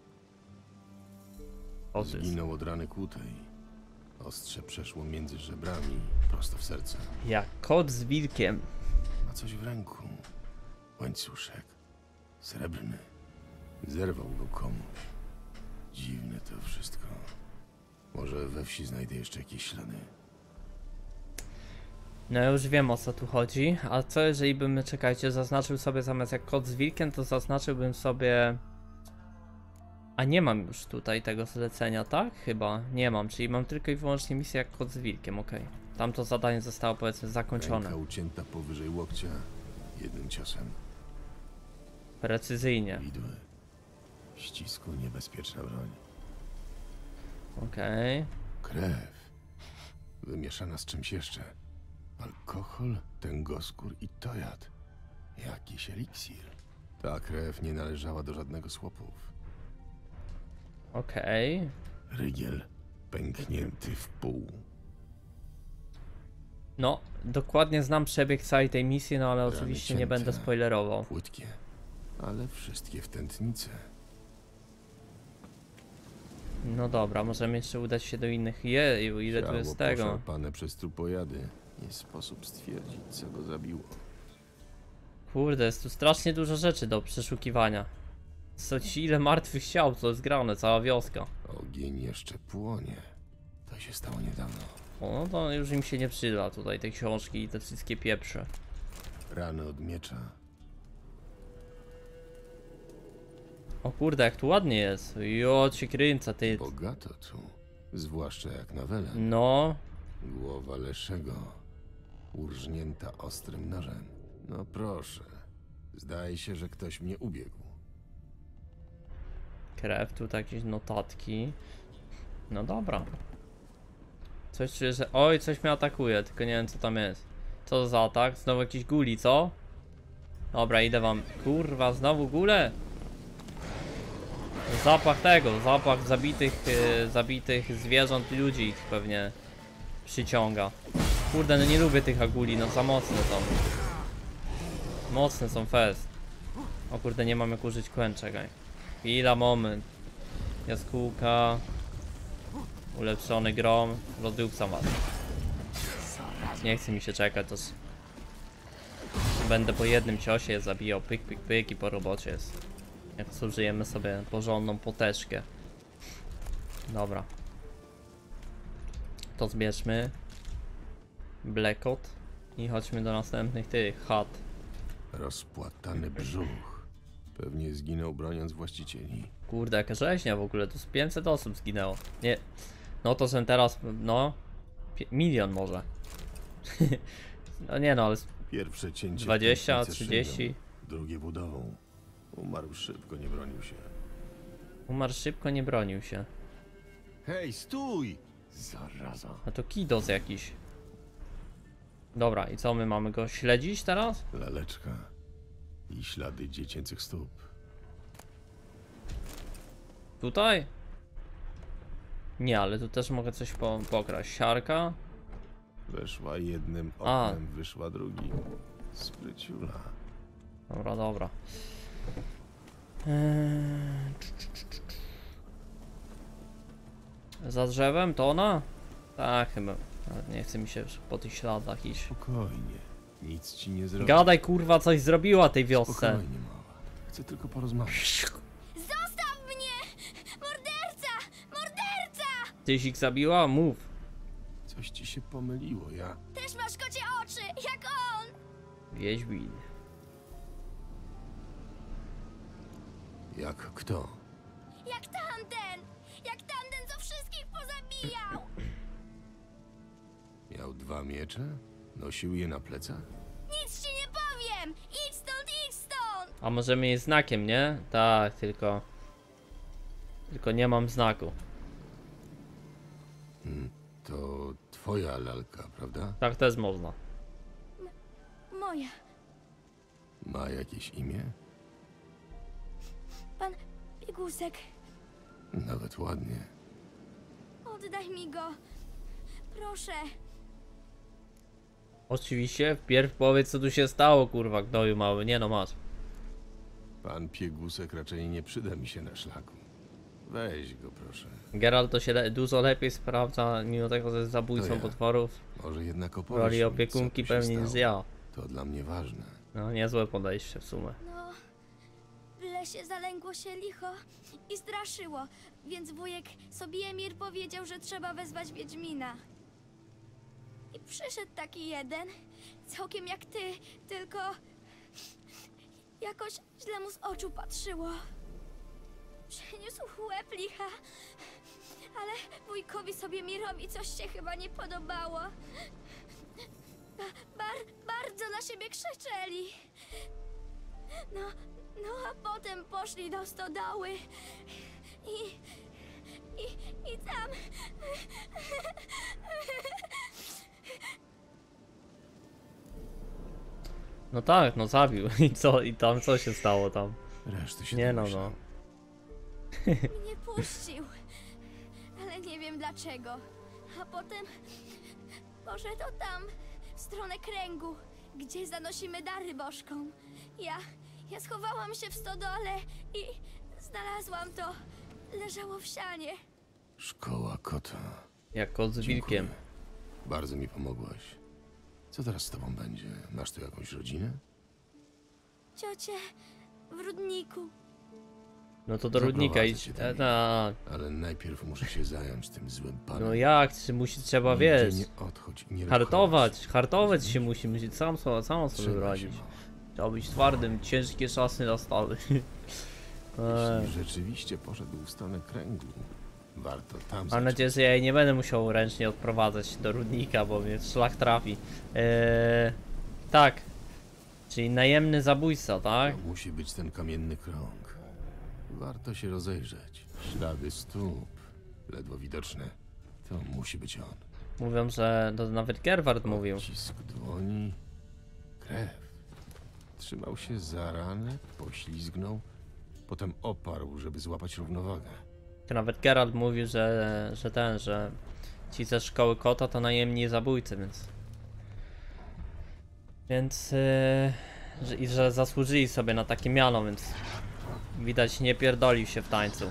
Otys. Zginął od rany kłutej. Ostrze przeszło między żebrami, prosto w serce. Jak kot z wilkiem. Ma coś w ręku. Łańcuszek. Srebrny. Zerwał go komuś. Dziwne to wszystko. Może we wsi znajdę jeszcze jakieś ślady. No już wiem, o co tu chodzi, a co jeżeli bym, czekajcie, zaznaczył sobie zamiast jak kot z wilkiem, to zaznaczyłbym sobie... A nie mam już tutaj tego zlecenia, tak? Chyba nie mam, czyli mam tylko i wyłącznie misję jak kot z wilkiem, okej. Okay. Tamto zadanie zostało, powiedzmy, zakończone. Ręka ucięta powyżej łokcia, jednym ciosem. Precyzyjnie. Widły. W ścisku niebezpieczna broń. Okej. Okay. Krew. Wymieszana z czymś jeszcze. Alkohol, tęgoskór i tojad. Jakiś eliksir. Ta krew nie należała do żadnego z chłopów. Okej. Okay. Rygiel pęknięty w pół. No, dokładnie znam przebieg całej tej misji, no ale Rany oczywiście cięte, nie będę spoilerował. Płytkie, ale wszystkie w tętnicy. No dobra, możemy jeszcze udać się do innych. Jeju, ile tu jest tego. Poszarpane przez trupojady. Nie sposób stwierdzić, co go zabiło. Kurde, jest tu strasznie dużo rzeczy do przeszukiwania. Co ci ile martwych ciał, co jest grane, cała wioska. Ogień jeszcze płonie. To się stało niedawno. O, no to już im się nie przyda tutaj te książki i te wszystkie pieprze. Rany od miecza. O kurde, jak tu ładnie jest. Jo, cię kręca, ty. Bogato tu. Zwłaszcza jak na Welen. No. Głowa Leszego. Urżnięta ostrym nożem. No proszę. Zdaje się, że ktoś mnie ubiegł. Krew, tu jakieś notatki. No dobra. Coś czuję, że... Oj, coś mnie atakuje, tylko nie wiem co tam jest. Co to za atak? Znowu jakiś guli, co? Dobra, idę wam... Kurwa, znowu gule? Zapach tego, zapach zabitych, yy, zabitych zwierząt, ludzi ich pewnie przyciąga. Kurde, no nie lubię tych aguli, no za mocne są. Mocne są fest. O kurde, nie mam jak użyć Quen, czekaj. Chwila, moment. Jaskółka. Ulepszony grom. Rozdupcam was. Nie chce mi się czekać, to... Będę po jednym ciosie je zabijał, pyk, pyk, pyk i po robocie jest. Jak zużyjemy sobie porządną poteczkę. Dobra. To zbierzmy. Blackout. I chodźmy do następnych tych chat. Rozpłatany brzuch. Pewnie zginął broniąc właścicieli. Kurde, jaka rzeźnia w ogóle, tu z pięćset osób zginęło. Nie, no to że teraz, no, milion może. No nie no, ale pierwsze cięcie dwadzieścia, trzydzieści. Szyndą, drugie budową. Umarł szybko, nie bronił się. Umarł szybko, nie bronił się. Hej, stój! Zaraza. A to Kidos jakiś. Dobra, i co, my mamy go śledzić teraz? Laleczka i ślady dziecięcych stóp. Tutaj? Nie, ale tu też mogę coś po pokraść. Siarka? Weszła jednym oknem, wyszła drugim. Spryciula. Dobra, dobra. Eee... Za drzewem to ona? Tak, chyba. Nawet nie chce mi się po tych śladach iść. Spokojnie. Nic ci nie zrobi. Gadaj, kurwa, coś zrobiła tej wiosce. Spokojnie, mała. Chcę tylko porozmawiać. Zostaw mnie! Morderca! Morderca! Tyś ich zabiła? Mów. Coś ci się pomyliło, ja... Też masz kocie oczy, jak on! Wiedźmin. Jak kto? Jak tamten! Jak tamten, co wszystkich pozabijał! Miał dwa miecze? Nosił je na plecach? Nic ci nie powiem! Idź stąd, idź stąd! A możemy jej znakiem, nie? Tak, tylko... Tylko nie mam znaku. Hmm, to twoja lalka, prawda? Tak też można. Moja. Ma jakieś imię? Pan Biegusek, Nawet ładnie. oddaj mi go. Proszę. Oczywiście, wpierw powiedz, co tu się stało, kurwa, gnoju mały. Nie no, masz. Pan Piegusek raczej nie przyda mi się na szlaku. Weź go, proszę. Geralt to się le dużo lepiej sprawdza, mimo tego, że jest zabójcą To ja. potworów. Może jednak W opowiesz roli mi, opiekunki co tu się pewnie niż stało. ja. To dla mnie ważne. No, niezłe podejście w sumie. No, w lesie zalęgło się licho i straszyło, więc wujek Sobiemir powiedział, że trzeba wezwać Wiedźmina. I przyszedł taki jeden, całkiem jak ty, tylko jakoś źle mu z oczu patrzyło. Przyniósł łeb licha, ale wujkowi Sobiemirowi coś się chyba nie podobało. Ba bar bardzo na siebie krzyczeli. No, no a potem poszli do stodoły i, i, i tam... No tak, no zabił. I co? I tam co się stało tam? Reszty się Nie no, domyślam. no. mnie puścił, ale nie wiem dlaczego. A potem poszedł tam, w stronę kręgu, gdzie zanosimy dary bożkom. Ja, ja schowałam się w stodole i znalazłam to. Leżało w sianie. Szkoła kota. Jak kot z wilkiem. Dziękuję. Bardzo mi pomogłaś. Co teraz z tobą będzie? Masz tu jakąś rodzinę? Ciocie w Rudniku. No to do Rudnika Zaprowadzę idź. cię tam. E, tak. Ale najpierw muszę się zająć tym złym panem. No jak? Czy musi, trzeba, Nigdzie wiesz, nie odchodź i nie rób hartować, chaosu. hartować się musi, musi sam, sam, sam sobie Trzymaj radzić. się, mała. Trzeba być twardym, ciężkie czasy nastały. Eee. Jeśli rzeczywiście poszedł w stronę kręgu, warto tam Mam zacząć. nadzieję, że ja jej nie będę musiał ręcznie odprowadzać do Rudnika, bo mnie szlak trafi. Eee, tak. Czyli najemny zabójca, tak? To musi być ten kamienny krąg. Warto się rozejrzeć. Ślady stóp, ledwo widoczne. To musi być on. Mówią, że to nawet Gerward mówił. Odcisk dłoni, krew. Trzymał się za ranę, poślizgnął, potem oparł, żeby złapać równowagę. To nawet Geralt mówił, że, że ten, że ci ze szkoły kota to najemni zabójcy, więc... Więc... Yy, że, i że zasłużyli sobie na takie miano, więc... Widać, nie pierdolił się w tańcu.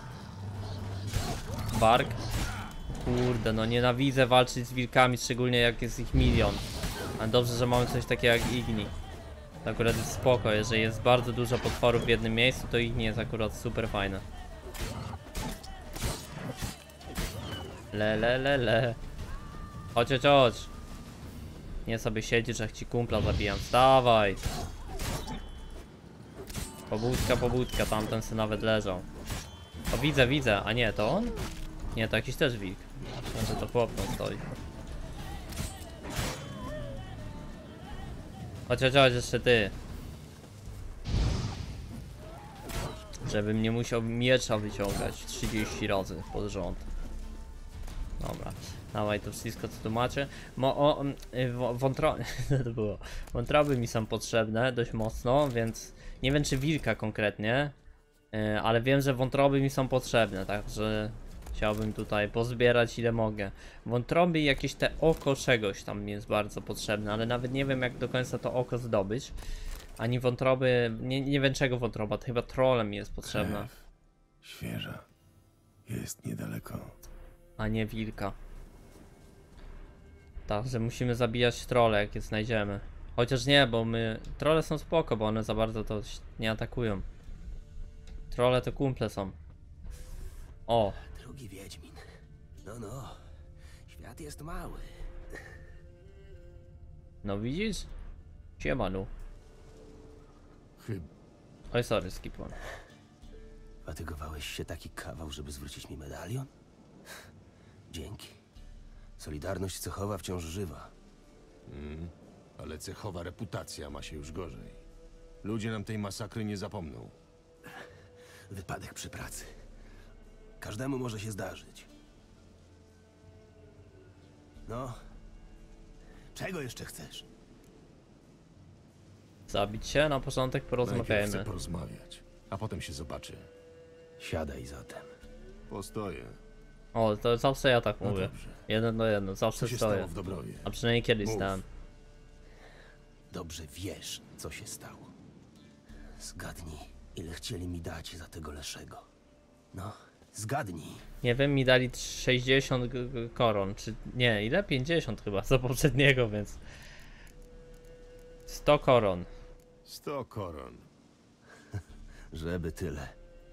Bark. Kurde, no nienawidzę walczyć z wilkami, szczególnie jak jest ich milion. Ale dobrze, że mamy coś takiego jak Igni. To akurat jest spoko, jeżeli jest bardzo dużo potworów w jednym miejscu, to Igni jest akurat super fajne. Le le le le. Chodź, chodź, chodź. Nie sobie siedzisz, jak ci kumpla zabijam. Wstawaj. Pobudka, pobudka, tamten se nawet leżał. O, widzę, widzę, a nie, to on? Nie, to jakiś też wilk. Myślę, że to chłop tam stoi. Chodź, chodź, chodź, jeszcze ty. Żebym nie musiał miecza wyciągać trzydzieści razy pod rząd. Dobra, dawaj to wszystko, co tu macie. Mo, o, wątroby, to było. Wątroby mi są potrzebne dość mocno, więc nie wiem, czy wilka konkretnie, yy, ale wiem, że wątroby mi są potrzebne, także chciałbym tutaj pozbierać ile mogę. Wątroby i jakieś te oko czegoś tam mi jest bardzo potrzebne, ale nawet nie wiem, jak do końca to oko zdobyć. Ani wątroby, nie, nie wiem czego wątroba, to chyba trolem jest potrzebna. Krew. Świeża. Jest niedaleko. A nie wilka. Także musimy zabijać trolle, jak je znajdziemy. Chociaż nie, bo my... Trolle są spoko, bo one za bardzo to nie atakują. Trolle to kumple są. O! Drugi Wiedźmin. No, no. Świat jest mały. No widzisz? Siemanu. Chyba. Oj, sorry, skipłem. Fatygowałeś się taki kawał, żeby zwrócić mi medalion? Dzięki. Solidarność cechowa wciąż żywa. Mm, ale cechowa reputacja ma się już gorzej. Ludzie nam tej masakry nie zapomną. Wypadek przy pracy. Każdemu może się zdarzyć. No. Czego jeszcze chcesz? Zabić się? Na początek Najpierw porozmawiajmy. chcę porozmawiać, a potem się zobaczy. Siadaj zatem. Postoję. O, to zawsze ja tak No mówię. dobrze. Jeden do jeden, zawsze Co się stoję. stało w Dobrowie? A przynajmniej kiedyś Mów. stałem. Dobrze wiesz, co się stało. Zgadnij, ile chcieli mi dać za tego Leszego. No, zgadnij. Nie wiem, mi dali sześćdziesiąt g- g- koron, czy nie, ile? pięćdziesiąt chyba za poprzedniego, więc sto koron. Sto koron. Żeby tyle.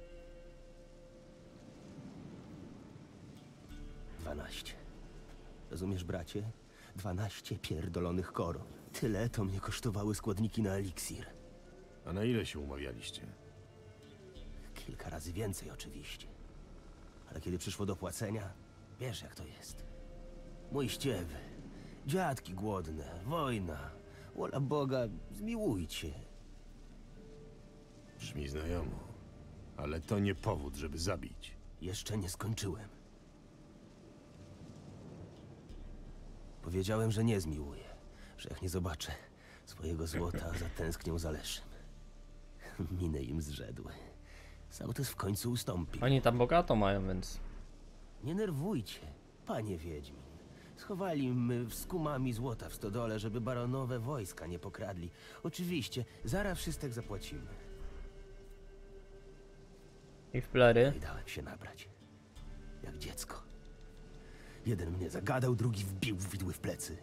Dwanaście. Rozumiesz, bracie? Dwanaście pierdolonych koron. Tyle to mnie kosztowały składniki na eliksir. A na ile się umawialiście? Kilka razy więcej oczywiście. Ale kiedy przyszło do płacenia, wiesz jak to jest. Mój ściewy, dziadki głodne, wojna. Wola Boga, zmiłujcie. Brzmi znajomo. Ale to nie powód, żeby zabić. Jeszcze nie skończyłem. Powiedziałem, że nie zmiłuję, że jak nie zobaczę swojego złota, zatęsknią za Leszem. Miny im zrzedły. Sautys w końcu ustąpi. Oni tam bogato mają, więc... Nie nerwujcie, panie Wiedźmin. Schowali my z kumami złota w stodole, żeby baronowe wojska nie pokradli. Oczywiście, zaraz wszystek zapłacimy. I w plery? I dałem się nabrać. Jak dziecko. Jeden mnie zagadał, drugi wbił w widły w plecy.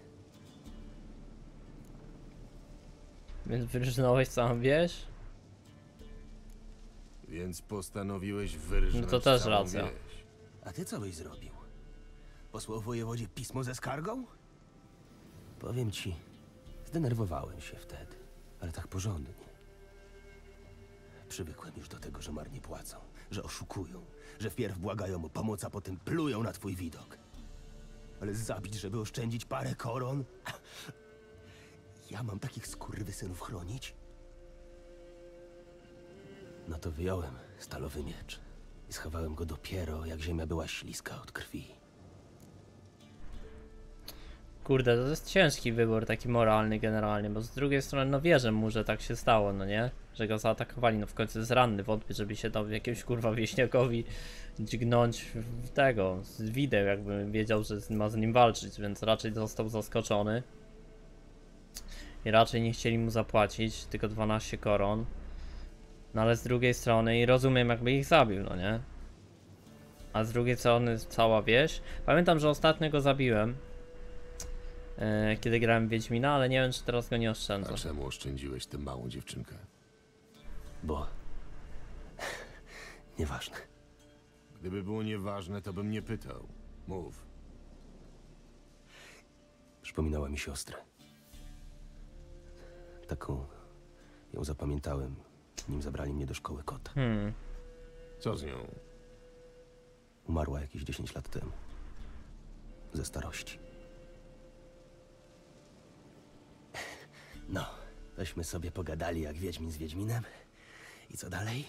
Więc wyrżnąłeś całą wieś? Więc postanowiłeś wyrżnąć No to też całą racja. wieś. A ty co byś zrobił? Posłał wojewodzie pismo ze skargą? Powiem ci, zdenerwowałem się wtedy, ale tak porządnie. Przywykłem już do tego, że marnie płacą, że oszukują, że wpierw błagają o pomoc, a potem plują na twój widok. Ale zabić, żeby oszczędzić parę koron? Ja mam takich skurwysynów chronić? No to wyjąłem stalowy miecz i schowałem go dopiero, jak ziemia była śliska od krwi. Kurde, to jest ciężki wybór, taki moralny generalnie, bo z drugiej strony no wierzę mu, że tak się stało, no nie? Że go zaatakowali, no w końcu jest ranny, wątpię, żeby się dał jakiemuś kurwa wieśniakowi dźgnąć w tego, z wideł, jakby wiedział, że ma z nim walczyć, więc raczej został zaskoczony. I raczej nie chcieli mu zapłacić, tylko dwanaście koron. No ale z drugiej strony i rozumiem, jakby ich zabił, no nie? A z drugiej strony cała wieś. Pamiętam, że ostatnio go zabiłem, e, kiedy grałem w Wiedźmina, ale nie wiem, czy teraz go nie oszczędzę. A czemu oszczędziłeś tę małą dziewczynkę? Bo... Nieważne. Gdyby było nieważne, to bym nie pytał. Mów. Przypominała mi siostrę. Taką ją zapamiętałem, nim zabrali mnie do szkoły kota. Hmm. Co z nią? Umarła jakieś dziesięć lat temu. Ze starości. No, tośmy sobie pogadali jak Wiedźmin z Wiedźminem. I co dalej?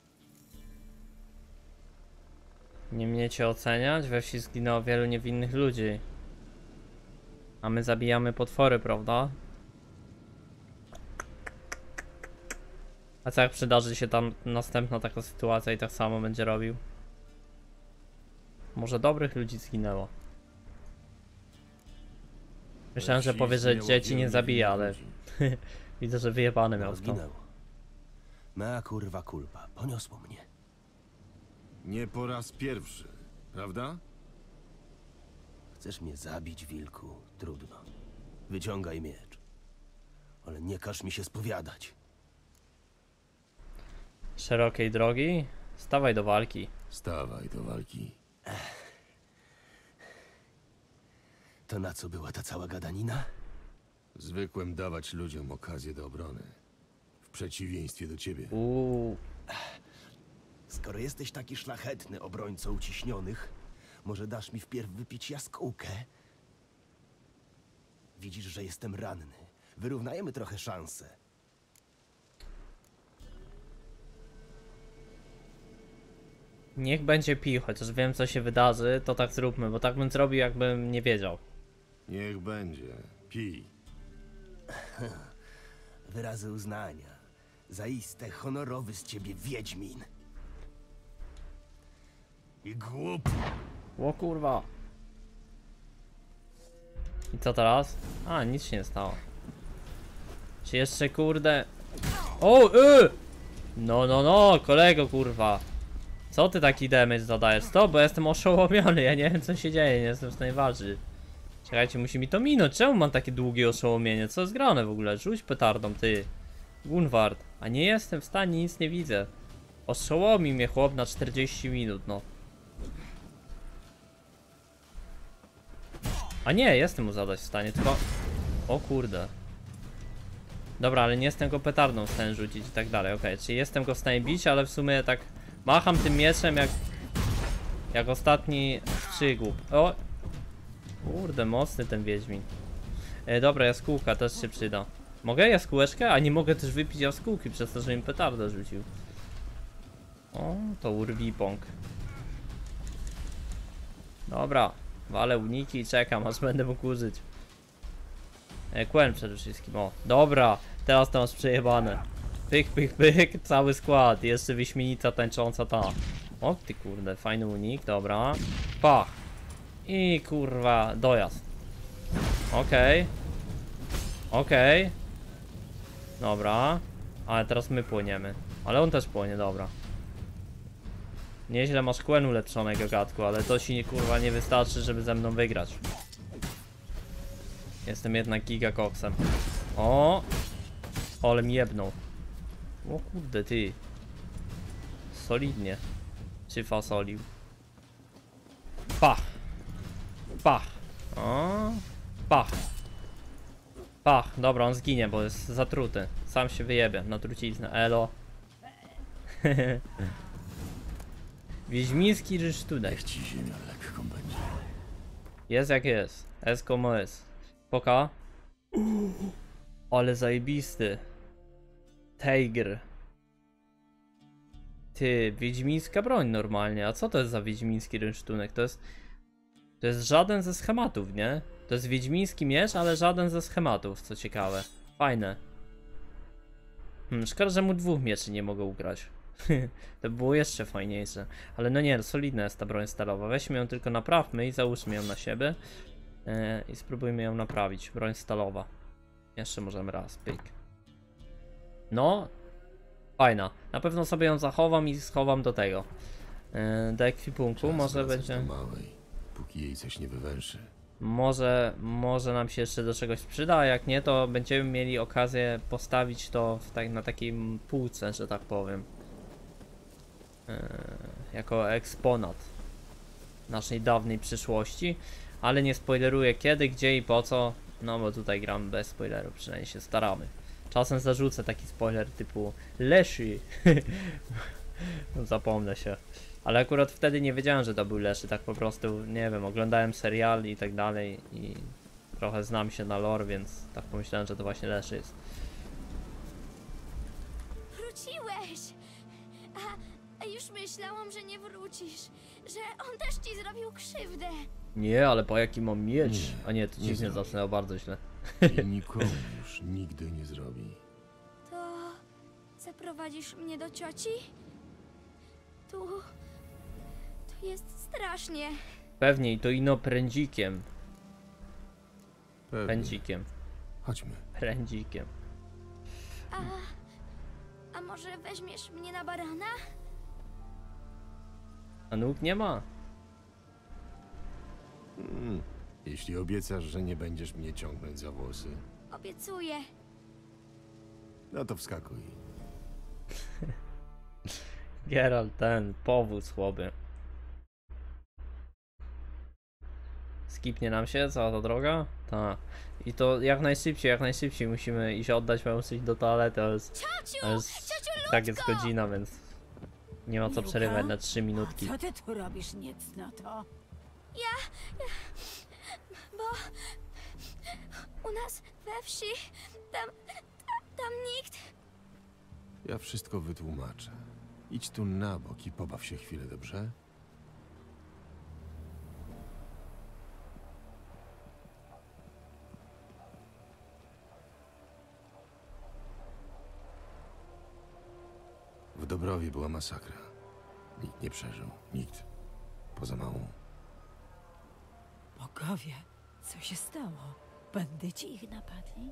Nie miecie oceniać? We wsi zginęło wielu niewinnych ludzi. A my zabijamy potwory, prawda? A co jak przydarzy się tam następna taka sytuacja i tak samo będzie robił? Może dobrych ludzi zginęło. Myślałem, że wsi powie, że zginęło dzieci wielu nie zabija, ale niewinnych Widzę, że wyjebane miał No, to. zginęło. Mea kurwa culpa. Poniosło mnie. Nie po raz pierwszy, prawda? Chcesz mnie zabić, wilku? Trudno. Wyciągaj miecz. Ale nie każ mi się spowiadać. Szerokiej drogi? Stawaj do walki. Stawaj do walki. To na co była ta cała gadanina? Zwykłem dawać ludziom okazję do obrony. W przeciwieństwie do ciebie. Uuu. Skoro jesteś taki szlachetny, obrońco uciśnionych, może dasz mi wpierw wypić jaskółkę? Widzisz, że jestem ranny. Wyrównajemy trochę szanse. Niech będzie pił, chociaż wiem co się wydarzy, to tak zróbmy, bo tak bym zrobił, jakbym nie wiedział. Niech będzie. Pij. Wyrazy uznania. Zaiste honorowy z ciebie wiedźmin. I głupi. O kurwa. I co teraz? A, nic się nie stało. Czy jeszcze kurde... O, y! No, no, no, kolego kurwa. Co ty taki damage zadajesz? Stop, bo ja jestem oszołomiony, ja nie wiem co się dzieje, nie jestem w stanie walczyć. Czekajcie, musi mi to minąć, czemu mam takie długie oszołomienie? Co jest grane w ogóle? Rzuć petardą, ty. Gunward. A nie jestem w stanie, nic nie widzę. Oszołomi mnie chłop na czterdzieści minut, no. A nie, jestem mu zadać w stanie, tylko... O kurde. Dobra, ale nie jestem go petardą w stanie rzucić i tak dalej, okej, okay, czyli jestem go w stanie bić, ale w sumie tak... Macham tym mieczem jak... Jak ostatni przygłup. O! Kurde, mocny ten wiedźmin. E, dobra, jaskółka też się przyda. Mogę jaskółeczkę? A nie mogę też wypić jaskółki przez to, że im petardę rzucił. O, to urwipąk. Dobra, walę uniki i czekam, aż będę mógł użyć. E, Quen przede wszystkim, o. Dobra, teraz to masz przejebane. Pyk, pyk, pyk, cały skład. Jeszcze wyśmienita tańcząca ta. O ty kurde, fajny unik, dobra. Pach. I kurwa, dojazd. Okej. Okay. Okej. Okay. Dobra. Ale teraz my płyniemy. Ale on też płynie, dobra. Nieźle masz Quen ulepszonego, gadku, ale to ci kurwa nie wystarczy, żeby ze mną wygrać. Jestem jednak gigakoksem. O! Ale mi jebnął. O kurde, ty. Solidnie. Czy fasolił? Pach. Pach. O. Pach. Pach. Dobra, on zginie, bo jest zatruty. Sam się wyjebie na truciznę. Elo. Wiedźmiński rysztunek. Niech ci ziemia lekką będzie. Jest jak jest. Es como es. Poka. Ale zajebisty. Tiger. Ty, wiedźmińska broń normalnie. A co to jest za wiedźmiński rynsztunek? To jest... To jest żaden ze schematów, nie? To jest wiedźmiński miecz, ale żaden ze schematów, co ciekawe. Fajne. Hmm, szkoda, że mu dwóch mieczy nie mogę ugrać. To by było jeszcze fajniejsze. Ale no nie, solidna jest ta broń stalowa. Weźmy ją tylko naprawmy i załóżmy ją na siebie. Yy, I spróbujmy ją naprawić. Broń stalowa. Jeszcze możemy raz, pyk. No. Fajna. Na pewno sobie ją zachowam i schowam do tego. Yy, do ekwipunku. Czas może wracać będzie... do małej, póki jej coś nie wywęszy. Może, może nam się jeszcze do czegoś przyda, a jak nie, to będziemy mieli okazję postawić to w tak, na takiej półce, że tak powiem. Yy, jako eksponat naszej dawnej przyszłości. Ale nie spoileruję kiedy, gdzie i po co. No bo tutaj gram bez spoilerów, przynajmniej się staramy. Czasem zarzucę taki spoiler typu Leszy. No, zapomnę się. Ale akurat wtedy nie wiedziałem, że to był Leszy, tak po prostu, nie wiem, oglądałem serial i tak dalej i trochę znam się na lore, więc tak pomyślałem, że to właśnie Leszy jest. Wróciłeś! A, a już myślałam, że nie wrócisz, że on też ci zrobił krzywdę. Nie, ale po jaki mam miecz? Nie, A nie, to nie dziwnie zrobi. zaczynało bardzo źle. I nikomu już nigdy nie zrobi. To zaprowadzisz mnie do cioci? Tu... tu jest strasznie. Pewnie i to ino prędzikiem. Pewnie. Pędzikiem. Chodźmy. Prędzikiem. A... A może weźmiesz mnie na barana? A nóg nie ma. Hmm. Jeśli obiecasz, że nie będziesz mnie ciągnąć za włosy, Obiecuję. no to wskakuj. Geralt ten, powóz chłopy. Skipnie nam się cała ta droga? Tak. I to jak najszybciej, jak najszybciej musimy iść oddać, mamy iść do toalety, to jest, Ciociu! to jest tak jest godzina, więc nie ma co Miłka? przerywać na trzy minutki. Co ty tu robisz, niecnoto? Ja... ja... Bo... U nas we wsi... Tam... Tam, tam nikt... Ja wszystko wytłumaczę. Idź tu na bok i pobaw się chwilę, dobrze? W Dobrowie była masakra. Nikt nie przeżył. Nikt. Poza małą. Bogowie, co się stało? Bandyci ich napadli?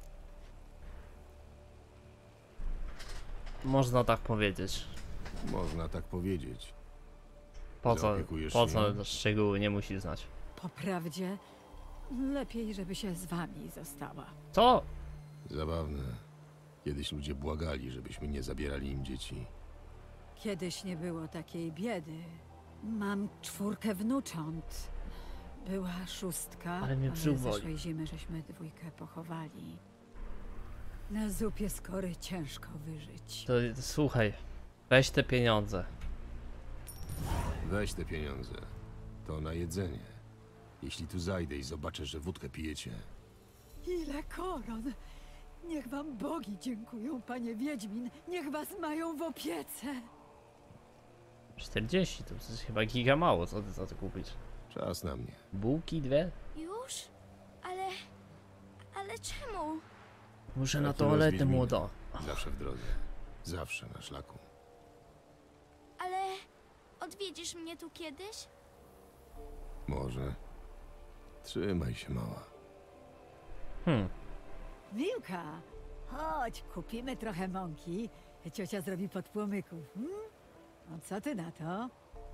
Można tak powiedzieć. Można tak powiedzieć. Po co, Zaopiekujesz po się co nią? szczegóły nie musi znać. Po prawdzie, lepiej, żeby się z wami została. Co? Zabawne. Kiedyś ludzie błagali, żebyśmy nie zabierali im dzieci. Kiedyś nie było takiej biedy. Mam czwórkę wnucząt. Była szóstka, Ale mnie ale brzuch boli. zeszłej zimy żeśmy dwójkę pochowali. Na zupie skory ciężko wyżyć. To słuchaj, weź te pieniądze. Weź te pieniądze. To na jedzenie. Jeśli tu zajdę i zobaczę, że wódkę pijecie, Ile koron! Niech wam bogi dziękują, panie Wiedźmin. Niech was mają w opiece. czterdzieści to przecież chyba giga mało, co ty za to kupić? czas na mnie. Bułki dwie? Już? Ale... Ale czemu? Muszę na Taki toaletę, los Wiedźmina. młoda. Zawsze w drodze. Zawsze na szlaku. Ale... Odwiedzisz mnie tu kiedyś? Może. Trzymaj się, mała. Hmm. Miłka, chodź, kupimy trochę mąki. Ciocia zrobi podpłomyków. Hmm? No co ty na to?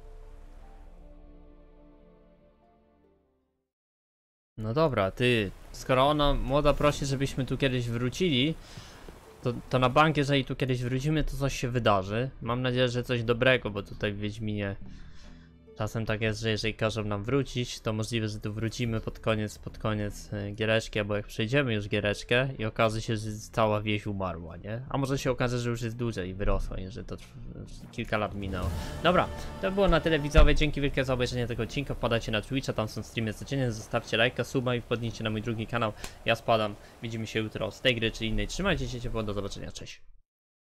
No dobra, ty, skoro ona młoda prosi, żebyśmy tu kiedyś wrócili, to, to na bank, jeżeli tu kiedyś wrócimy, to coś się wydarzy. Mam nadzieję, że coś dobrego, bo tutaj w Wiedźminie czasem tak jest, że jeżeli każą nam wrócić, to możliwe, że tu wrócimy pod koniec, pod koniec e, giereczki, albo jak przejdziemy już giereczkę i okaże się, że cała wieś umarła, nie? A może się okaże, że już jest dłużej i wyrosła i że to trw- kilka lat minęło. Dobra, to było na tyle, widzowie, dzięki wielkie za obejrzenie tego odcinka, wpadajcie na Twitcha, tam są streamy codziennie, zostawcie lajka, suba i wpadnijcie na mój drugi kanał, ja spadam, widzimy się jutro z tej gry czy innej, trzymajcie się ciepło, do zobaczenia, cześć.